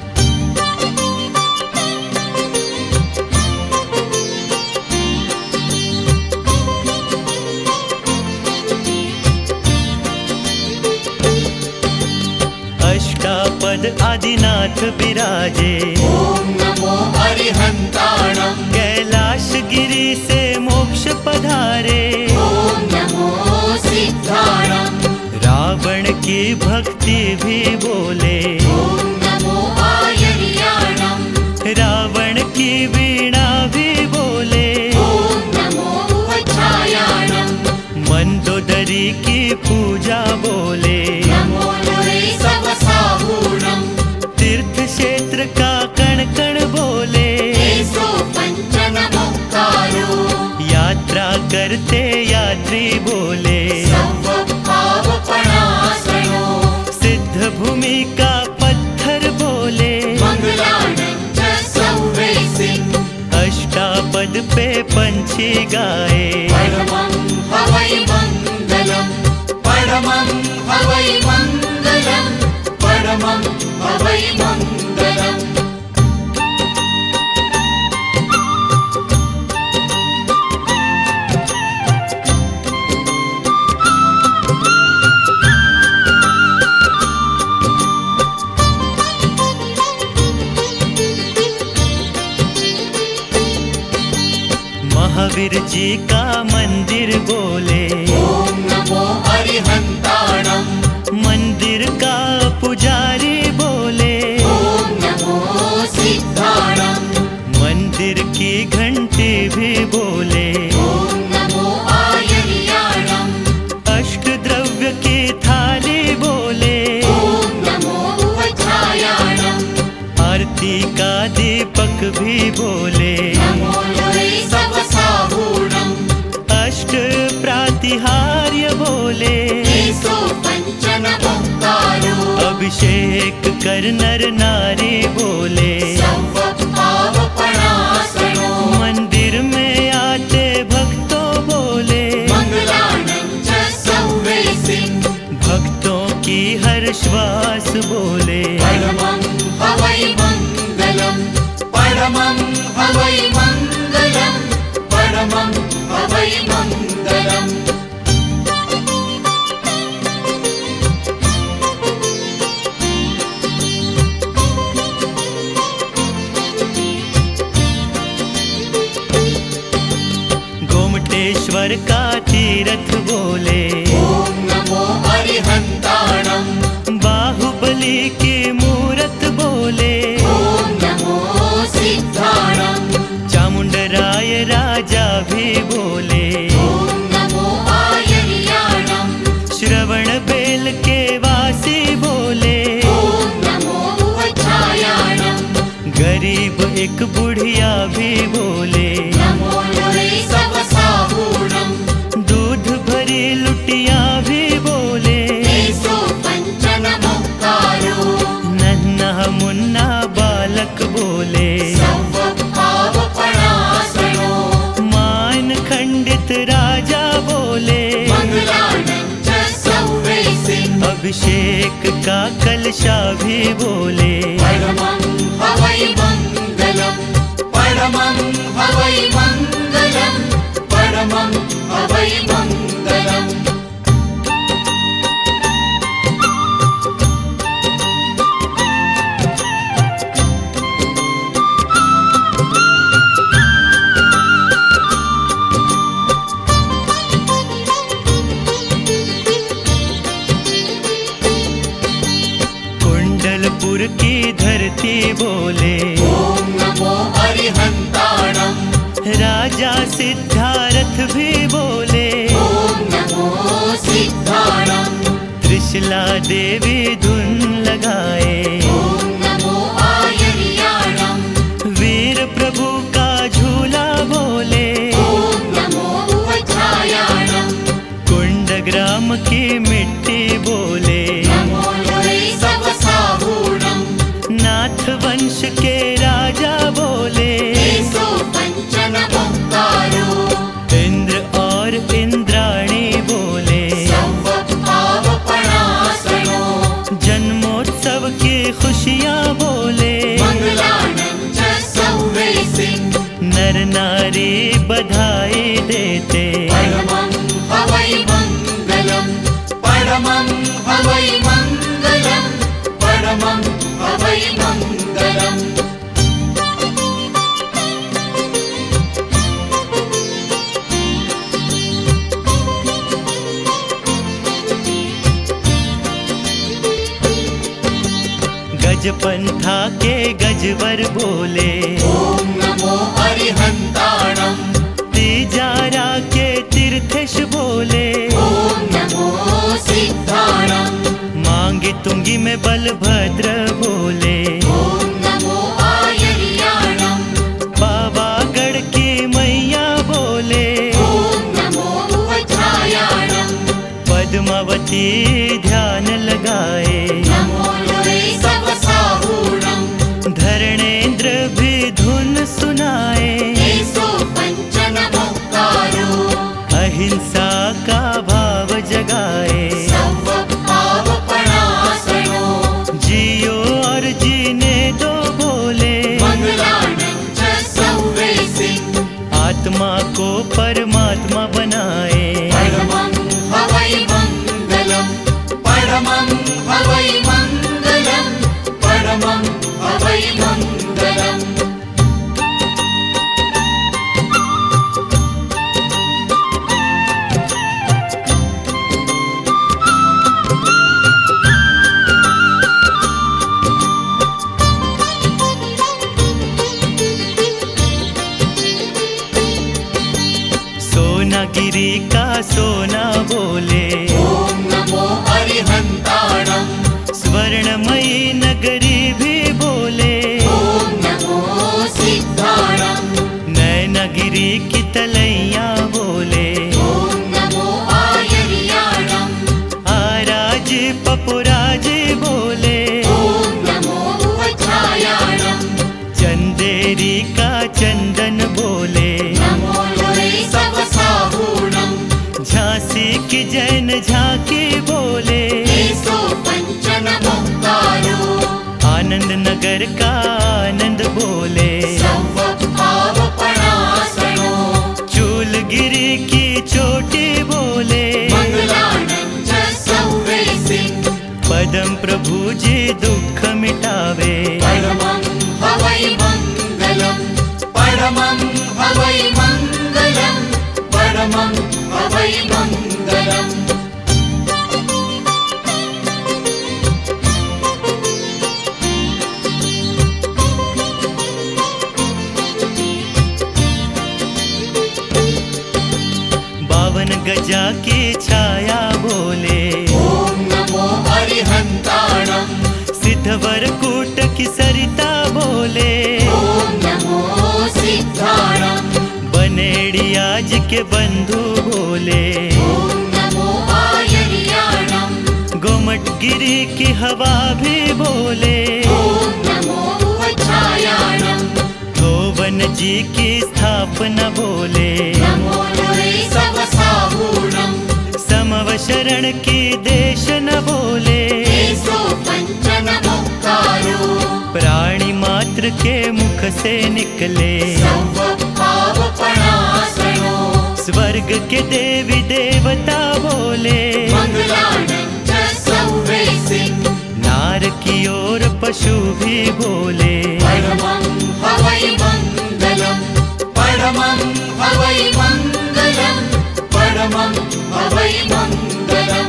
अष्टापद आदिनाथ विराजे। ओम नमो अरिहंताणम। कैलाश गिरी से मोक्ष पधारे। ओम नमो सिद्धाणम। रावण की भक्ति भी बोले। ओम नमो आयर्याणम। रावण की वीणा भी बोले। ओम नमो वज्रायाणम। मंदोदरी की पूजा बोले। नमो लोरे सब साहूणम। तीर्थ क्षेत्र का कण कण बोले। एसो पंचन मोक्कारो। यात्रा करते यात्री बोले। सव पावपणासनो। सिद्ध भूमि का पत्थर बोले। मंगलानं च सौवेसिं। अष्टापद पे पंछी गाए। परमं हवै मंगलम। परमं हवै मंगलम। परमं हवै मंगलम। महावीर जी का मंदिर बोले। ओम नमो अरिहंताणम। मंदिर का पुजारी बोले। ओम नमो सिद्धाणम। मंदिर की घंटी भी बोले। ओम नमो आयर्याणम। अष्ट द्रव्य की थाली बोले। ओम नमो वज्रायाणम। आरती का दीपक भी बोले। नमो लोरे सब साहूणम। अष्ट प्रातिहार्य बोले। एसो पंचन मोक्कारो। अभिषेक कर नर नारी बोले। सव पावपणासनो। मंदिर में आते भक्तों बोले। मंगलानं च सौवेसिं। भक्तों की हर श्वास बोले। परमं हवै मंगलम। परमं हवै मंगलम। परमं हवै मंगलम। गोमटेश्वर का तीर्थ बोले। ओम नमो अरिहंताणम। बाहुबली की मूरत बोले। ओम नमो सिद्धाणम् चामुंडराय राजा भी बोले ॐ नमो आयर्याणम् श्रवण बेल के वासी बोले ॐ नमो उवच्छायाणम् गरीब एक बुढ़िया भी बोले नमो लोरे सवसाहूणम् दूध भरी लुटिया भी बोले एसो पञ्चनमोक्कारो नन्हा मुन्ना बालक बोले सर्वपावपणासनो मान खंडित राजा बोले मङ्गलानं च सौवेसिन् अभिषेक का कलशा भी बोले परमं हवै मङ्गलं परमं हवै मङ्गलं परमं हवै मङ्गलम् कुंडलपुर की धरती बोले ॐ नमो अरिहन्ताणम् राजा सिद्धारथ भी बोले ॐ नमो सिद्धाणम् त्रिशला देवी धुन लगाए ॐ नमो आयर्याणम् वीर प्रभु का झूला बोले ॐ नमो उवच्छायाणम् कुंड ग्राम की मिट्टी बोले नमो लोरे सवसाहूणम् नाथ वंश के राजा बोले एसो पञ्चनमोक्कारो इंद्र और इंद्राणी बोले सर्वपावपणासनो जन्मोत्सव की खुशियाँ बोले मङ्गलानं च सौवेसिन् नर नारी बधाई देते परमं हवै मङ्गलं परमं हवै मङ्गलं परमं हवै मङ्गलम् गजपंथा के गजवर बोले ॐ नमो अरिहन्ताणम् तिजारा के तीर्थेश बोले ॐ नमो सिद्धाणम् मांगे तुंगी में बलभद्र बोले ॐ नमो आयर्याणम् पावागढ़ की मैया बोले ॐ नमो उवच्छायाणम् पद्मावती ध्यान लगाए नमो लोरे सवसाहूणम् धरणेन्द्र भी धुन सुनाए एसो पञ्चनमोक्कारो अहिंसा का भाव जगाए सर्वपावपणासनो जियो और जीने दो बोले मङ्गलानं च सौवेसिन् आत्मा को परमात्मा बनाए परमं हवै मङ्गलं परमं हवै मङ्गलं परमं हवै मङ्गलम् सोनागिरी का सोना बोले ॐ नमो अरिहन्ताणम् स्वर्णमयी नगरी भी बोले ॐ नमो सिद्धाणम् नैनागिरी की तलैया बोले ॐ नमो आयर्याणम् आराज पपुराज बोले ॐ नमो उवच्छायाणम् चंदेरी का चंदन बोले नमो लोरे सवसाहूणम् झांसी की जैन झांकी बोले एसो पञ्चनमोक्कारो आनंद नगर का आनंद बोले सर्वपावपणासनो चूलगिरी की चोटी बोले मङ्गलानं च सौवेसिन् पदम प्रभु जी दुख मिटावे परमं हवै मङ्गलं परमं हवै मङ्गलं परमं हवै मङ्गलम् गजा की छाया बोले। ॐ नमो अरिहन्ताणम् सिद्धवर कूट की सरिता बोले। ॐ नमो सिद्धाणम् बनेड़ी आज के बंधु बोले। ॐ नमो आयर्याणम् गोमट गिरी की हवा भी बोले। ॐ नमो वच्छायाणम् धोवन जी की स्थापना बोले। नमो लोरे सवसाहूणम् समव शरण की देश न बोले। एसो पञ्चनमुक्तारो प्राणी मात्र के मुख से निकले। सर्वपावपणासनो स्वर्ग के देवी देवता बोले। मङ्गलानं च सौवेसिं नार की ओर पशु भी बोले। परमं हवै मङ्गलं परमं हवै मङ्गलं परमं हवै मङ्गलम्।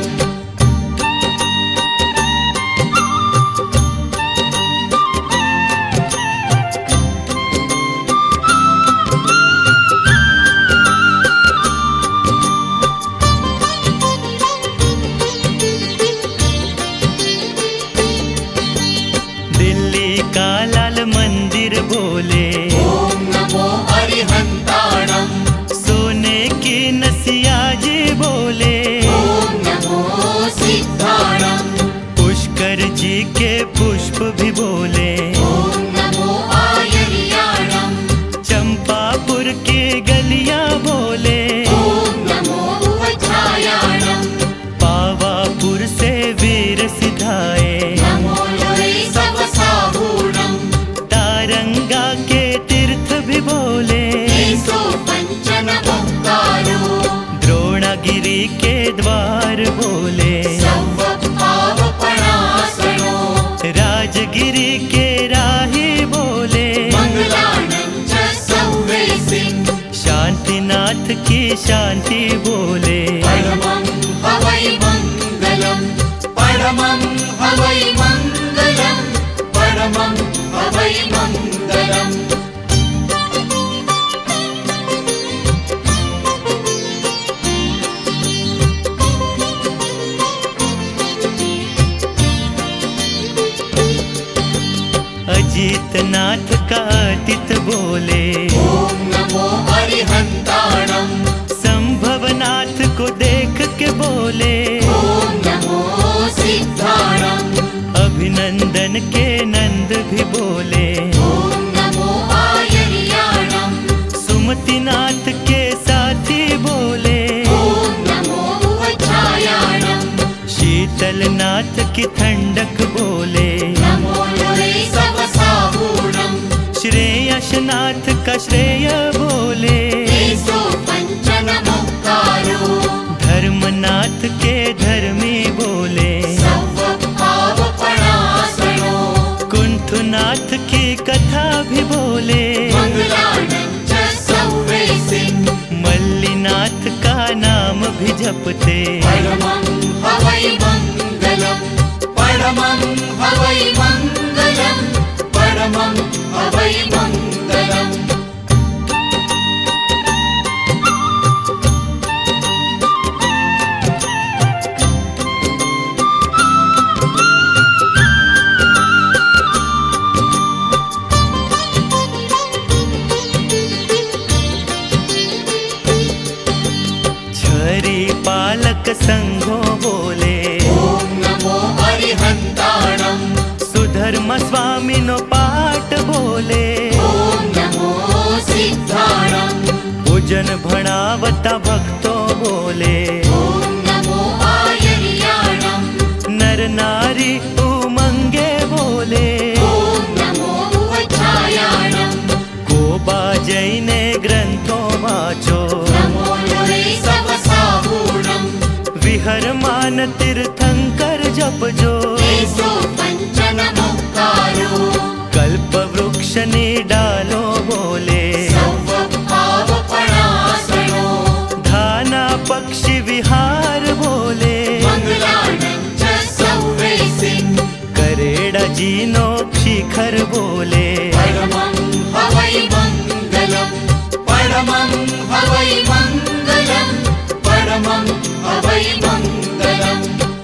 दिल्ली का लाल मंदिर बोले। ॐ नमो अरिहन्ताणम् सोने की नसिया जी बोले। ॐ नमो सिद्धाणम् पुष्कर जी के पुष्प भी बोले। ॐ नमो आयर्याणम् चंपापुर की गलियां बोले। ॐ नमो वच्छायाणम् पावापुर से वीर सिधाए। नमो लोरे सवसाहूणम् तारंगा के तीर्थ भी बोले। एसो पञ्चनमुक्तारो द्रोणागिरी के द्वार बोले। सर्वपावपणासनो राजगिरी के राही बोले। मङ्गलानं च सौवेसिं शांतिनाथ की शांति बोले। परमं हवै मङ्गलं परमं हवै मङ्गलं परमं हवै मङ्गलम्। अजीतनाथ का अतीत बोले। ॐ नमो अरिहन्ताणम् संभवनाथ को देख के बोले। ॐ नमो सिद्धाणम् अभिनंदन के नंद भी बोले। ॐ नमो आयर्याणम् सुमतिनाथ के साथी बोले। ॐ नमो वच्छायाणम् शीतलनाथ की ठंडक बोले। नमो लोरे सवसाहूणम् श्रेयसनाथ का श्रेय बोले। एसो पञ्चनमुक्तारो धर्मनाथ के धर्मी बोले। सर्वपावपणासनो कुंठनाथ की कथा भी बोले। मङ्गलानं च सौवेसिं मल्लीनाथ का नाम भी जपते। परमं हवै मङ्गलं परमं हवै मङ्गलं परमं हवै मङ्गलम्। छरी पालक संघो बोले। ॐ नमो अरिहन्ताणम् सुधर्म स्वामिनो पाठ बोले। ॐ नमो सिद्धाणम् पूजन भणावता भक्तों बोले। ॐ नमो आयर्याणम् नर नारी उमंगे बोले। ॐ नमो वच्छायाणम् कोबा जैने ग्रंथों वाचो। नमो लोरे सवसाहूणम् विहर मान तीर्थंकर जपजो। एसो पञ्चनमुक्तारो कल्प वृक्ष ने डालो बोले। सर्वपावपणासनो धाना पक्षी विहार बोले। मङ्गलानं च सौवेसिं करेड़ा जीनो शिखर बोले। परमं हवै मङ्गलं परमं हवै मङ्गलं परमं हवै मङ्गलम्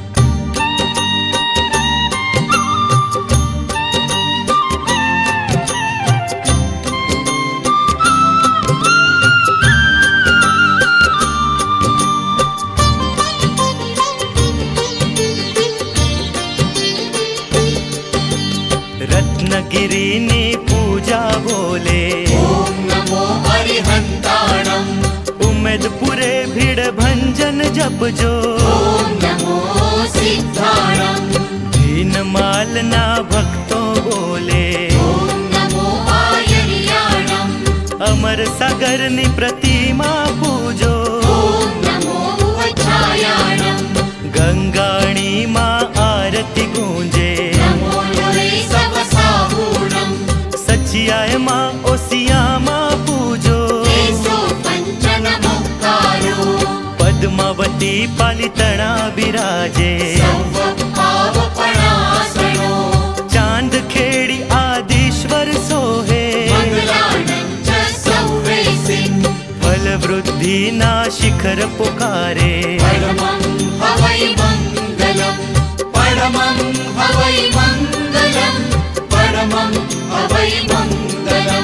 रत्नगिरिनी पूजा बोले ॐ नमो अरिहन्ताणम् उमेदपुरे भिड़ भंजन जप जो ॐ नमो सिद्धाणम् दीनमालना भक्तों बोले ॐ नमो आयर्याणम् अमर सागरनी प्रतिमा पूजो ॐ नमो वच्छायाणम् गंगाणी माँ आरती गूंजे नमो लोरे सवसाहूणम् सचियाय माँ ओसिया माँ पूजो केशो पञ्चनमुक्तारो पद्मावती पालितणा विराजे सर्वपावपणासनो चांद खेड़ी आदिश्वर सोहे मङ्गलानं च सौवेसिन् फल वृद्धि ना शिखर पुकारे परमं हवै मङ्गलम् परमं हवै मङ्गलम् परमं हवै मङ्गलम्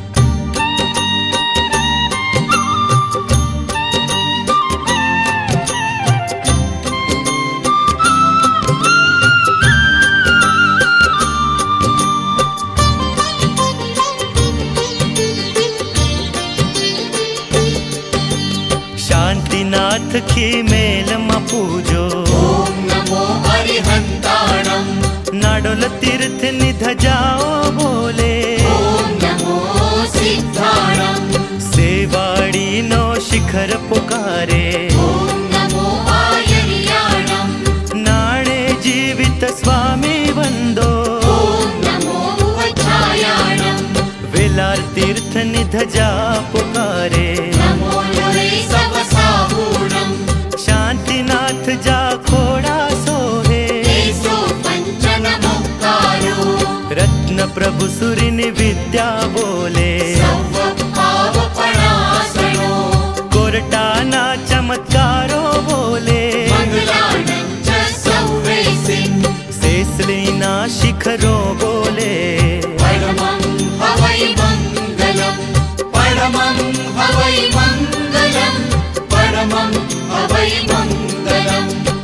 शांतिनाथ की मेल मा पूजो ॐ नमो अरिहन्ताणम् नाडोल तीर्थ निध जाओ बोले ॐ नमो सिद्धाणम् सेवाड़ी नो शिखर पुकारे ॐ नमो आयर्याणम् नाणे जीवित स्वामी वंदो ॐ नमो वच्छायाणम् वेलार तीर्थ निध जा पुकारे नमो लोरे सवसाहूणम् शांतिनाथ जा खोड़ा सोहे केशो पञ्चनमुक्तारो रत्न प्रभु सुरिनि विद्या बोले सर्वपावपणासनो कोरटाना चमत्कारो बोले मङ्गलानं च सौवेसिन् सेसलीना शिखरो बोले परमं हवै मङ्गलम् परमं हवै मङ्गलम् परमं हवै मङ्गलम्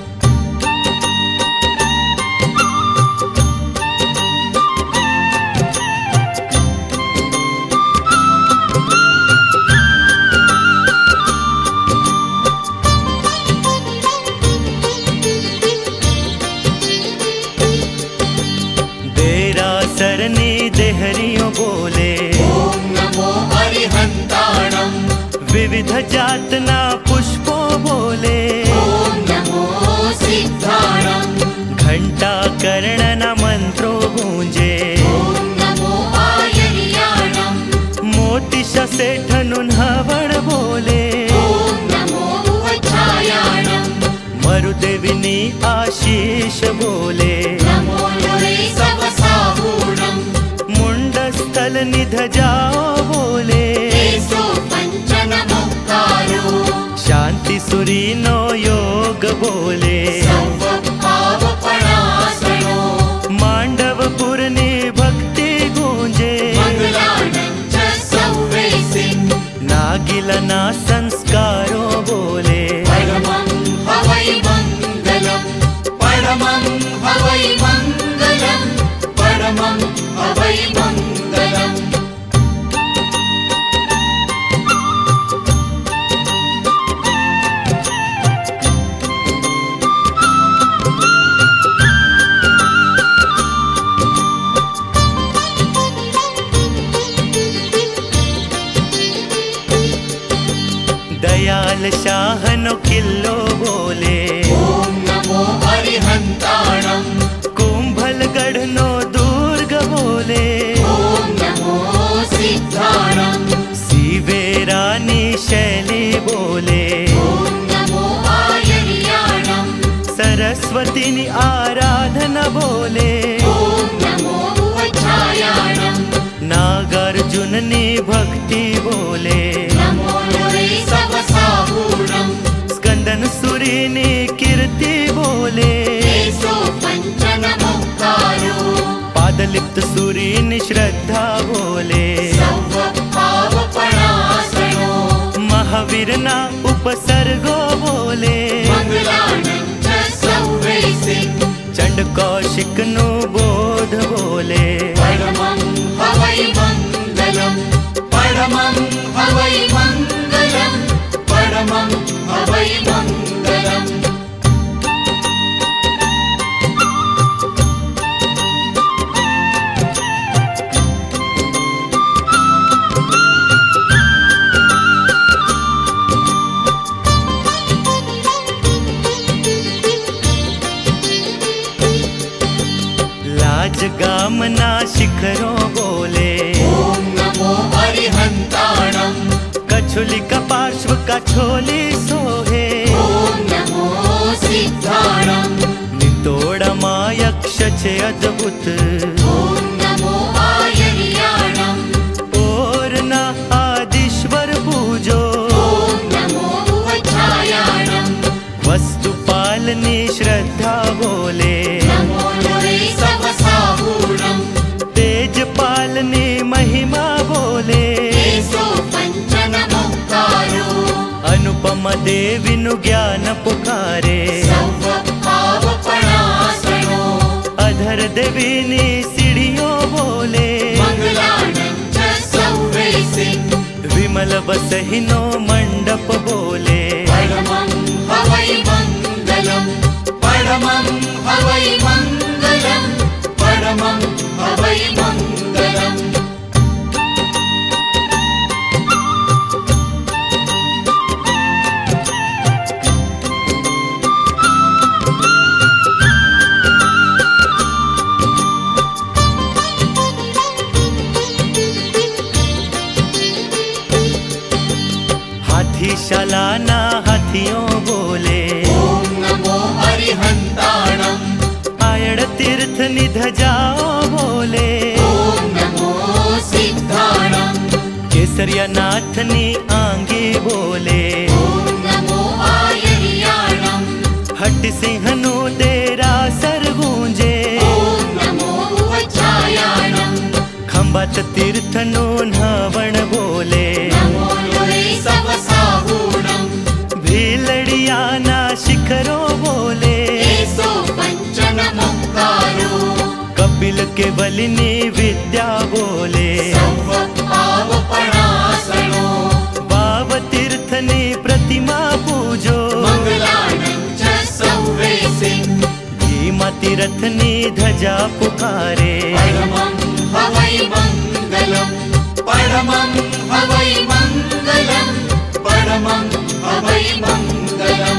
सरनी देहरियों बोले ॐ नमो अरिहन्ताणम् विविध जातना पुष्पों बोले ॐ नमो सिद्धाणम् घंटा कर्ण मंत्रो गूंजे ॐ नमो आयर्याणम् मोती सेठनुन हवण बोले ॐ नमो वच्छायाणम् मरुदेविनी आशीष बोले नमो लोरे सवसाहूणम् मुंडस्थल निध जाओ बोले केशो पञ्चनमुक्तारो शांति सुरीनो योग बोले सर्वपावपणासनो मांडवपुरनी भक्ति गूंजे मङ्गलानं च सौवेसिन् नागिलना संस्कारो बोले परमं हवै मङ्गलम् परमं हवै मङ्गलम् परमं हवै मङ्गलम् दयाल शाहनो किल्लो बोले ॐ नमो अरिहन्ताणम् कुंभलगढ़ नो दुर्ग बोले ॐ नमो सिद्धाणम् सीवेरानी शैली बोले ॐ नमो आयर्याणम् सरस्वतीनी आराधना बोले ॐ नमो वच्छायाणम् नागार्जुननी भक्ति बोले नमो लोरे सवसाहूणम् स्कंदन सुरीनी पापलिप्त सूरी निश्रद्धा बोले सर्वपावपणासनो महावीरना उपसर्गो बोले मंगलानं च सौवेसिं चंड कौशिक नु बोध बोले परमं हवै मंगलम् परमं हवै मंगलम् परमं हवै मंगलम् गामना शिखरों बोले ओम नमो अरिहंताणं कछुली का पार्श्व का छोली सोहे ओम नमो सिद्धाणं नितोड़ मायक्ष छे अद्भुत ओम नमो आयर्याणं और न आदिश्वर पूजो ओम नमो उवच्छायाणं वस्तुपालनी श्रद्धा बोले नमो लोरे सवसाहूणं तेजपालनी महिमा बोले एसो पञ्चनमोक्तारो अनुपम देवी नु ज्ञान पुकारे सर्वपावपणासनो अधर देवी नी सीढ़ियों बोले मंगलानं च सौवेसिं विमल बसहिनो मंडप बोले परमं हवै मंगलम् परमं हवै मंगलम् परमं हवै मंगलम् हाथीशाला ना हाथियों बोले ओम नमो अरिहंताणं आयड़ तीर्थ निधजाओ बोले ओम नमो सिद्धाणं केसरिया नाथनी आंगे बोले ओम नमो आयर्याणं हट सिंहनु तेरा सर गूंजे ओम नमो उवच्छायाणं खंबात तीर्थनु नावण बोले नमो लोरे सवसाहूणं भीलड़िया ना शिखरों बोले एसो पञ्चनमोक्तारो कपिल के बलिनी विद्या बोले सर्वपावपणासनो वाव तीर्थनी प्रतिमा पूजो मंगलानं च सौवेसिं भीमा तीर्थनी ध्वजा पुकारे परमं हवै मंगलम् परमं हवै मंगलम् परमं हवै मंगलम्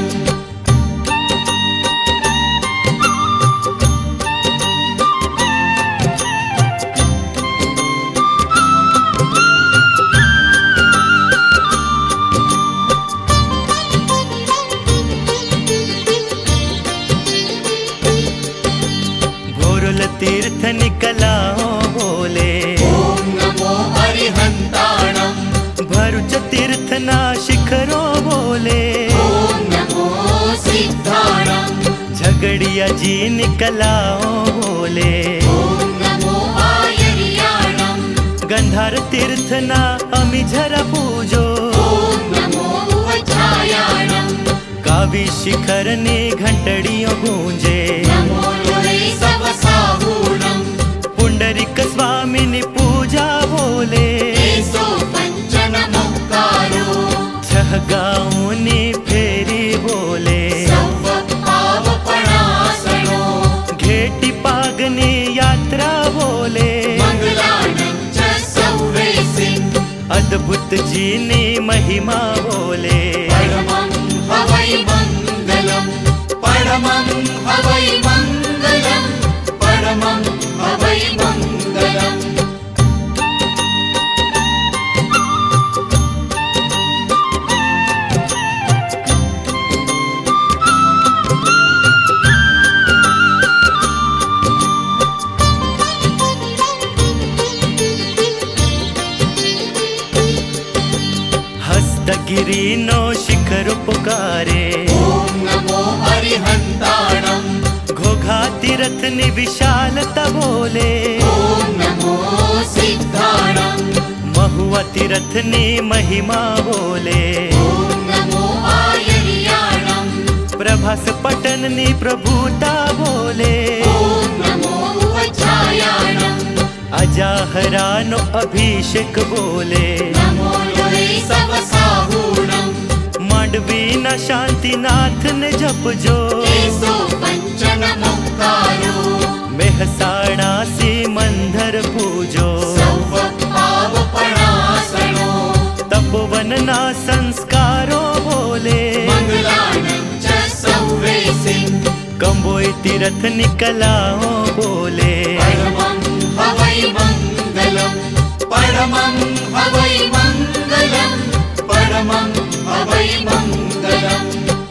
भोरुल तीर्थ निकलाओ बोले ओम नमो अरिहंताणं भरुच तीर्थ ना शिखरों बोले ओम नमो सिद्धाणं झगड़िया जी निकलाओ बोले ओम नमो आयर्याणं गंधार तीर्थ ना अमिझरा पूजो ओम नमो उवच्छायाणं कावी शिखर ने घंटड़ियों गूंजे नमो लोरे सवसाहूणं पुंडरिक स्वामिनी पूजा बोले एसो पञ्चनमोक्तारो छह गाऊनी फेरी बोले सर्वपावपणासनो घेटी पागनी यात्रा बोले मंगलानं च सौवेसिं अद्भुत जी ने महिमा बोले परमं हवै मंगलम् परमं हवै मंगलम् परमं हवै मंगलम् हस्तगिरी नो शिखर पुकारे ओम नमो अरिहंताणं घोघा तीर्थ नि विशालता बोले ओम तीर्थनी महिमा बोले ॐ नमो आयर्याणम् प्रभास पटननी प्रभुता बोले ॐ नमो वज्रायाणम् अजाहरानो अभिषेक बोले नमो लोहे सवसाहूणम् मांडवीना शांतिनाथ ने जपजो केसो पञ्चनमोक्तारो मेहसाणा सी मंधर पूजो सर्वपावपणासनो तपोवनना संस्कारो बोले मङ्गलानं च सौवेसिं कंबोई तीर्थ निकलाओ बोले परमं हवै मङ्गलं परमं हवै मङ्गलं परमं हवै मङ्गलम्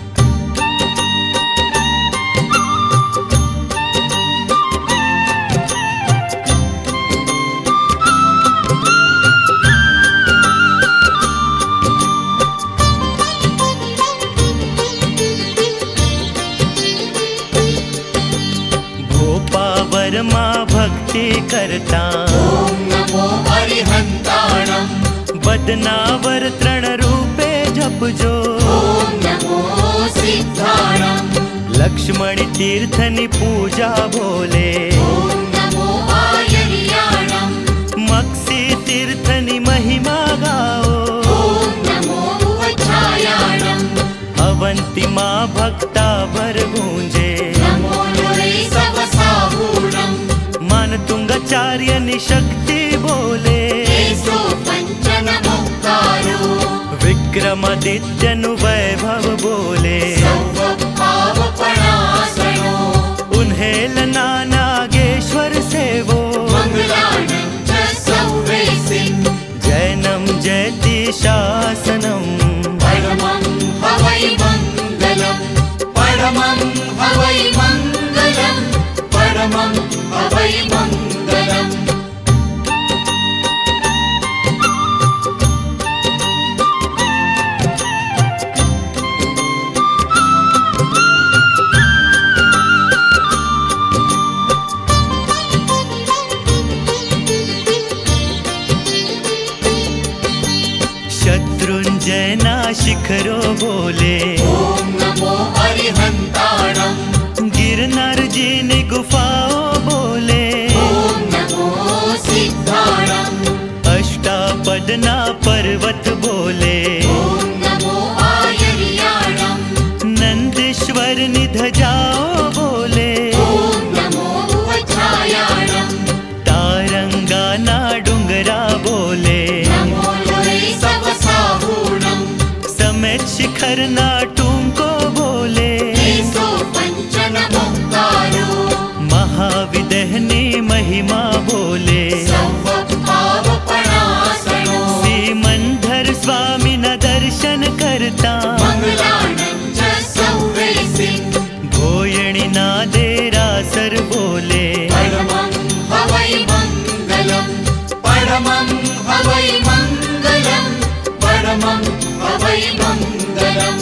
भोपावरमा भक्ति करता ॐ नमो अरिहन्ताणम् बदनावर तृण रूपे जपजो ॐ नमो सिद्धाणम् लक्ष्मण तीर्थनी पूजा बोले ॐ नमो आयर्याणम् मक्सी तीर्थनी महिमा गाओ ॐ नमो वज्रायाणम् अवंती माँ भक्ता भर गूंजे नमो लोहे सवसाहूणम् मानतुंगाचार्य निशक्ति बोले केसो पञ्चनमोक्तारो विक्रमादित्यनु वैभव बोले सर्वपावपणासनो उन्हेलना नागेश्वर सेवो मङ्गलानं च सौवेसिं जैनम जयति शासनम परमं हवै मङ्गलं परमं हवै मङ्गलं परमं हवै मङ्गलम् शत्रुंजयना शिखरो बोले ॐ नमो अरिहन्ताणम् गिरनार जी ने गुफाओ बोले ॐ नमो सिद्धाणम् अष्टापदना पर्वत बोले ॐ नमो आयर्याणम् नंदेश्वर निधजाओ बोले ॐ नमो वज्रायाणम् तारंगाना डुंगरा बोले नमो लोहे सवसाहूणम् समेत शिखर ना टूंको बोले केसो पञ्चनमोक्तारो महाविदहनी महिमा बोले सर्वपावपणासनो सीमंधर स्वामी न दर्शन करता मङ्गलानं च सौवेसिं भोयणी ना देरासर बोले परमं हवै मङ्गलं परमं हवै मङ्गलं परमं हवै मङ्गलम्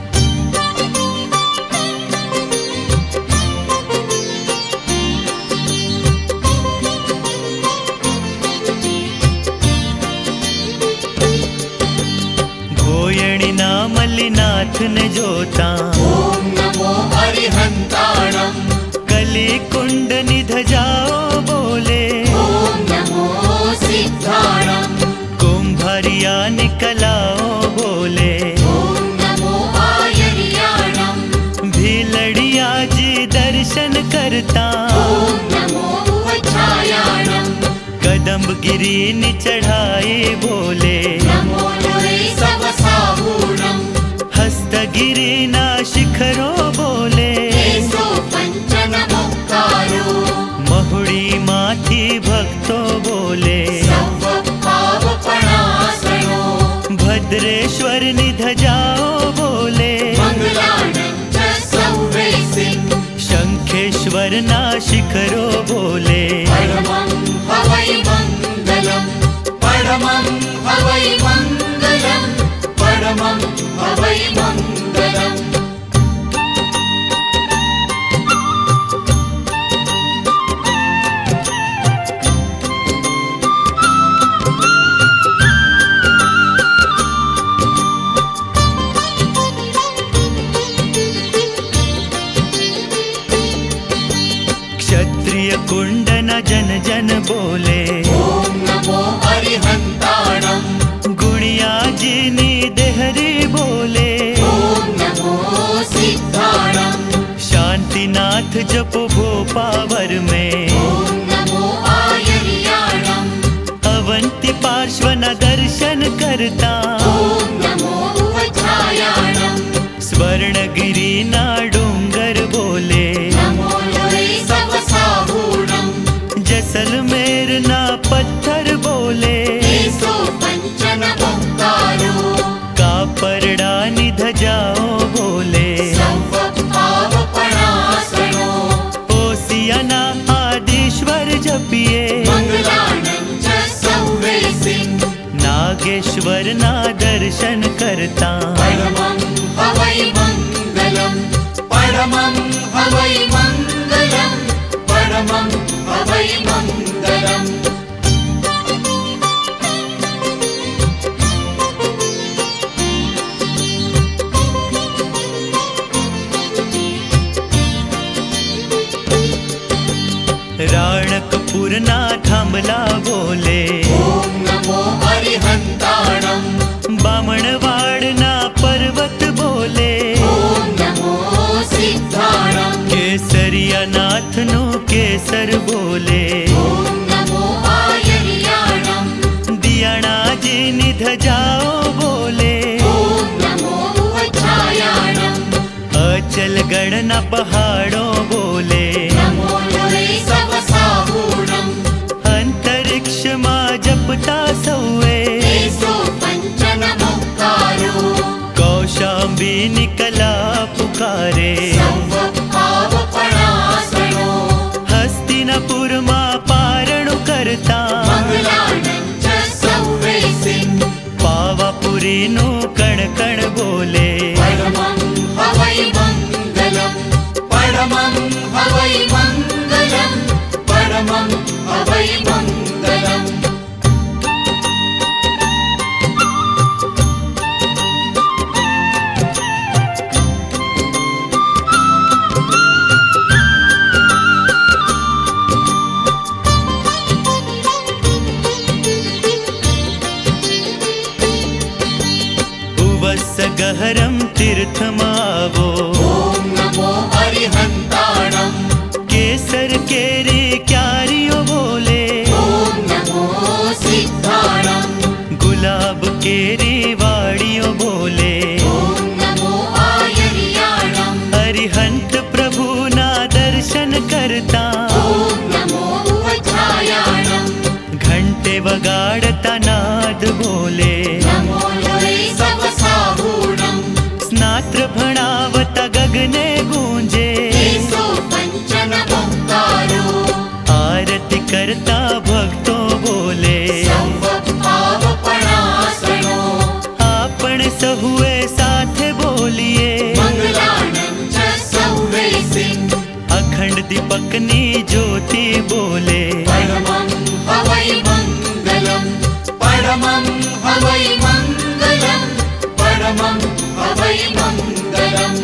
भोयणी ना मल्लिनाथ ने जोता ॐ नमो अरिहन्ताणम् कली कुंड निधजाओ बोले ॐ नमो सिद्धाणम् कुंभरिया निकलाओ बोले ॐ नमो आयर्याणम् भीलड़िया जी दर्शन करता ॐ नमो वज्रायाणम् कदम्ब गिरी नि चढ़ाए बोले नमो लोहे सवसाहूणम् हस्तगिरी ना शिखरो बोले केसो पञ्चनमोक्तारो महुड़ी माथी भक्तो बोले सर्वपावपणासनो भद्रेश्वर निधजाओ बोले मङ्गलानं च सौवेसिं शंखेश्वर ना शिखरो बोले परमं हवै मङ्गलं परमं हवै मङ्गलं परमं हवै मङ्गलम् बोले ओम नमो अरिहंताणम् गुणिया जिनी देहरी बोले ओम नमो सिद्धाणम् शांतिनाथ जपो भोपावर में ओम नमो आयर्याणम् अवंती पार्श्वना दर्शन करता ओम नमो उपछायाणम् स्वर्णगिरी ना डूंगर बोले नमो लोरे सवसाहूणम् जैसलमेर ना पत्थर बोले एसो पंचन मुक्तारो कापरड़ा निध जाओ बोले सर्व पावपणासनो ओसियाना आदिश्वर जपिए मंगलानं च सौवेसिं नागेश्वर ना दर्शन करता परमं हवै मंगलम् परमं हवै मंगलम् परमं हवै मंगलम् राणकपुर ना थांबला बोले ओम नमो अरिहंताणम् बामणवाड़ ना पर्वत बोले ओम नमो सिद्धाणम् केसरिया नाथ नु केसर बोले ओम नमो आयर्याणम् दियाणा जी निध जाओ बोले ओम नमो उपछायाणम् अचल गढ़ना पहाड़ों बोले नमो लोरे सवसाहूणम् अंतरिक्ष मा जपता सौए एसो पंचन मुक्तारो कौशाम्बी निकला पुकारे सर्व पावपणासनो हस्तिनापुर मा पारणु करता मंगलानं च सौवेसिं पावापुरी नु कण कण बोले परमं हवै मंगलम् परमं हवै मंगलम् परमं हवै मंगलम् उवस गहरम तीर्थ मावो ओम नमो अरिहंताणम् केसर केरी क्यारियो बोले ओम नमो सिद्धाणम् गुलाब केरी वाड़ियो बोले ओम नमो आयर्याणम् अरिहंत प्रभु ना दर्शन करता ओम नमो उपछायाणम् घंटे वगाड़ता नाद बोले नमो लोरे सवसाहूणम् स्नात्र भणावता गगने गूंजे एसो पंचन मुक्तारो आरती करता भक्तों बोले सर्व पावपणासनो आपण सहुए साथे बोलिए मंगलानं च सौवेसिं अखंड दीपकनी ज्योति बोले परमं हवै मंगलम् परमं हवै मंगलम् परमं हवै मंगलम्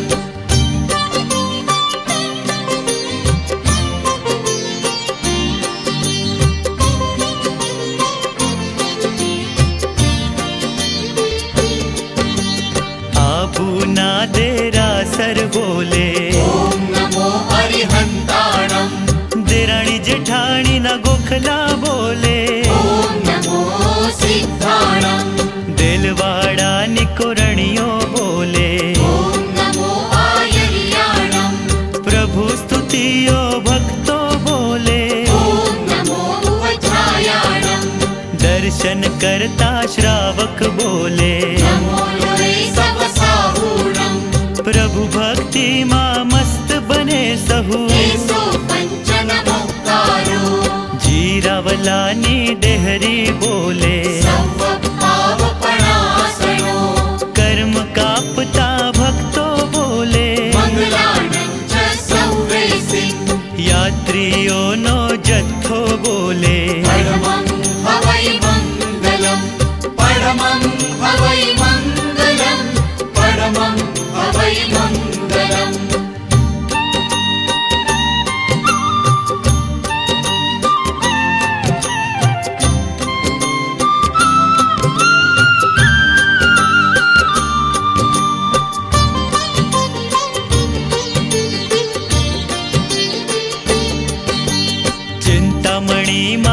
आबू ना देरा सर बोले ओम नमो अरिहंताणम् देराणी जेठाणी ना गोखला बोले ओम नमो सिद्धाणम् दिलवाड़ा निकोरणियो बोले ओम नमो आयर्याणम् प्रभु स्तुतियो भक्तो बोले ओम नमो उपछायाणम् दर्शन करता श्रावक बोले नमो लोरे सवसाहूणम् प्रभु भक्ति मा मस्त बने सहु एसो पंचन मुक्तारो जीरावलानी देहरी बोले सर्व पावपणासनो कर्म कापता भक्तो बोले मंगलानं च सौवेसिं यात्रियों नो जत्थो बोले परमं हवै मंगलम् परमं हवै मंगलम् परमं हवै मंगलम्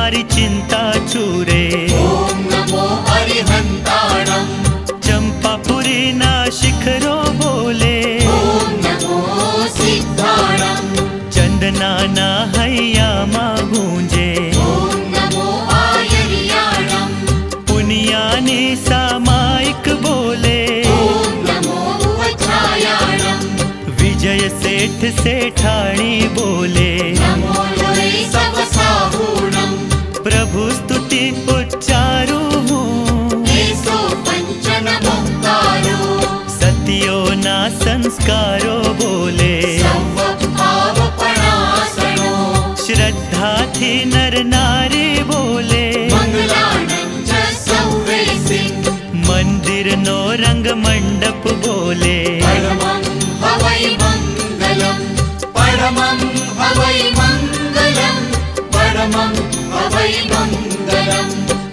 हमारी चिंता चूरे। ॐ नमो अरिहन्ताणम् चंपापुरी ना शिखरो बोले। ॐ नमो सिद्धाणम् चंदना ना हैया मा गूंजे। ॐ नमो आयर्याणम् पुनियाने सामायिक बोले। ॐ नमो उपछायाणम् विजय सेठ सेठाणी बोले। नमो लोरे सवसाहूणम् प्रभु स्तुति उच्चारू हूँ। एसो पञ्चनमोक्तारो सतियो ना संस्कारो बोले। सर्वभावपणासनो श्रद्धा थी नर नारी बोले। मङ्गलानं च सौवेसिं मंदिर नो रंग मंडप बोले। परमं हवै मङ्गलं परमं हवै मङ्गलं परमं हवै मङ्गलम्।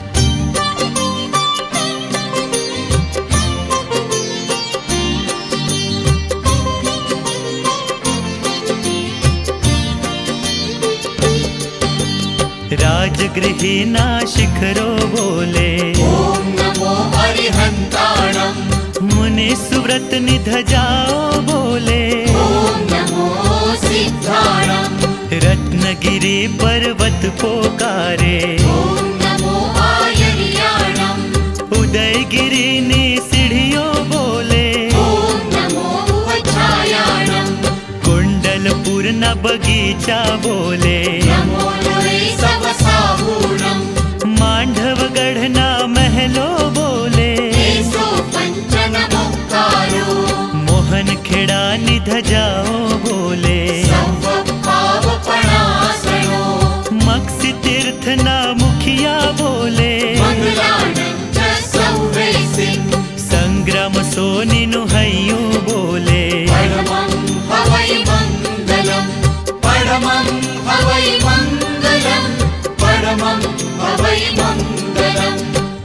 राजगृही ना शिखरो बोले। ॐ नमो अरिहन्ताणम् मुनि सुव्रत निध जाओ बोले। ॐ नमो सिद्धाणम् रत्नगिरी पर्वत पोकारे। ॐ नमो आयर्याणम् उदयगिरी ने सीढ़ियों बोले। ॐ नमो उपछायाणम् कुंडलपुर न बगीचा बोले। नमो लोरे सवसाहूणम् मांडवगढ़ ना महलो बोले। एसो पञ्चनमोक्तारो मोहन खेड़ा निध जाओ बोले। सर्वभावपणासनो मक्सी तीर्थ ना मुखिया बोले। मङ्गलानं च सौवेसिं संग्राम सोनी नु हयू बोले। परमं हवै मङ्गलं परमं हवै मङ्गलं परमं हवै मङ्गलम्।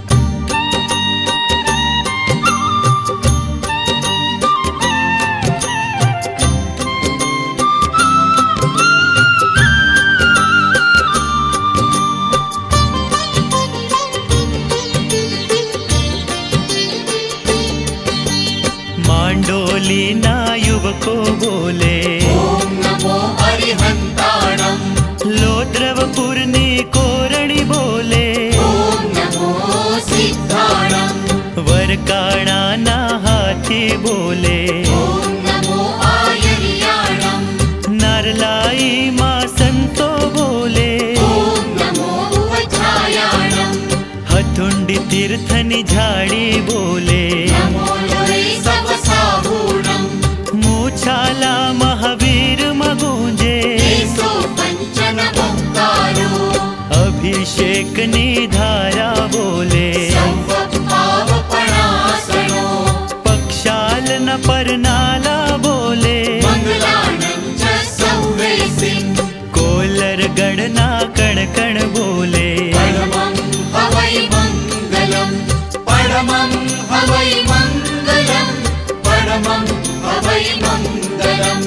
मांडोली ना युवको बोले। ॐ नमो अरिहन्ताणम् लोद्रवपुर ने कोरणी बोले। ॐ नमो सिद्धाणम् वरकाणा ना हाथी बोले। ॐ नमो आयर्याणम् नारलाई मा संतो बोले। ॐ नमो उपछायाणम् हथुंडी तीर्थनी झाड़ी बोले। नमो लोरे सवसाहूणम् मूछाला महावीर मगूंजे। एसो पञ्चनमोक्तारो अभिषेक नी धारा बोले। सर्वभावपणासनो पक्षाल न परनाला बोले। मङ्गलानं च सौवेसिं कोलर गणना कण कण बोले। परमं हवै मङ्गलं परमं हवै मङ्गलं परमं हवै मङ्गलम्।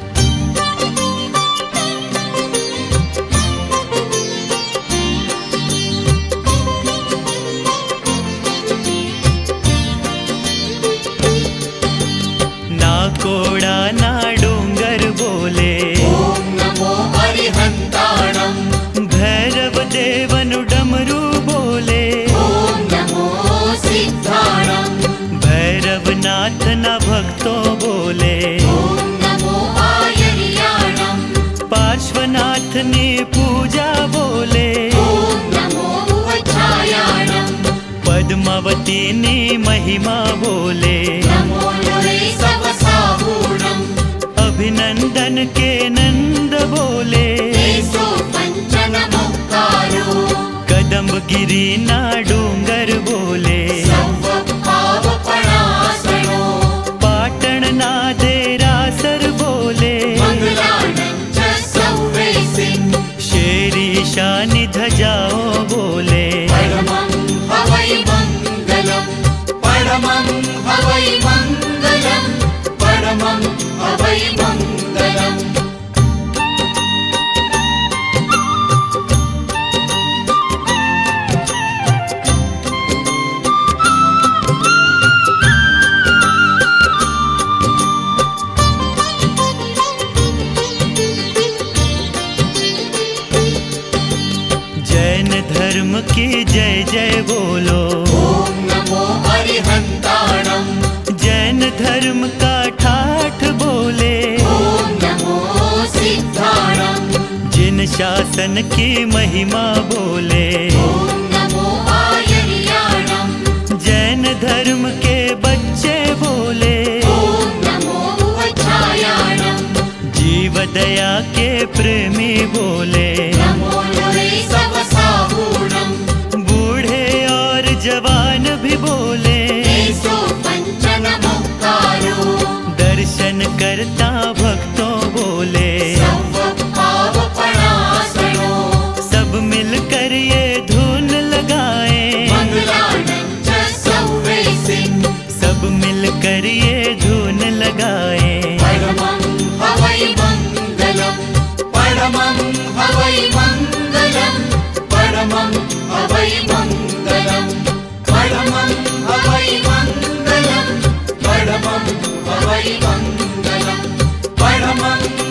ना कोड़ा ना डूंगर बोले। ॐ नमो अरिहन्ताणम् भैरव देवनु डमरू बोले। ॐ नमो सिद्धाणम् भैरवनाथ न भक्तों बोले। ॐ नमो आयर्याणम् पार्श्वनाथ ने पूजा बोले। ॐ नमो उपछायाणम् पद्मावती ने महिमा बोले। नमो लोरे सवसाहूणम् अभिनंदन के नंद बोले। एसो पञ्चनमोक्तारो कदम्बगिरी ना डूंगर बोले। सर्वभावपणासनो पाटण ना देरासर बोले। मङ्गलानं च सौवेसिं शेरी शानी धजाओ बोले। परमं हवै मङ्गलं परमं हवै मङ्गलं परमं हवै मङ्गलम्। की जय जय बोलो। ओम नमो अरिहंताणं। जैन धर्म का ठाठ बोले। ओम नमो सिद्धाणं। जिन शासन की महिमा बोले। ओम नमो आयर्याणं। जैन धर्म के बच्चे बोले। ओम नमो उपाध्यायाणं। जीव दया के प्रेमी बोले। नमो नुरे सब साहूणं। बूढ़े और जवान भी बोले। एसो पंच नमोकारो। दर्शन करता भक्तों बोले। सर्व पाप प्रणासनो। सब मिलकर ये धुन लगाए। मंगलानं च सौवेसिं। सब मिलकर ये धुन लगाए। परमं हवै मंगलम्। परमं हवै मंगलम्। परमं हवै मंगलम्। परमं हवै मंगलम्। परमं हवै मंगलम्। परमं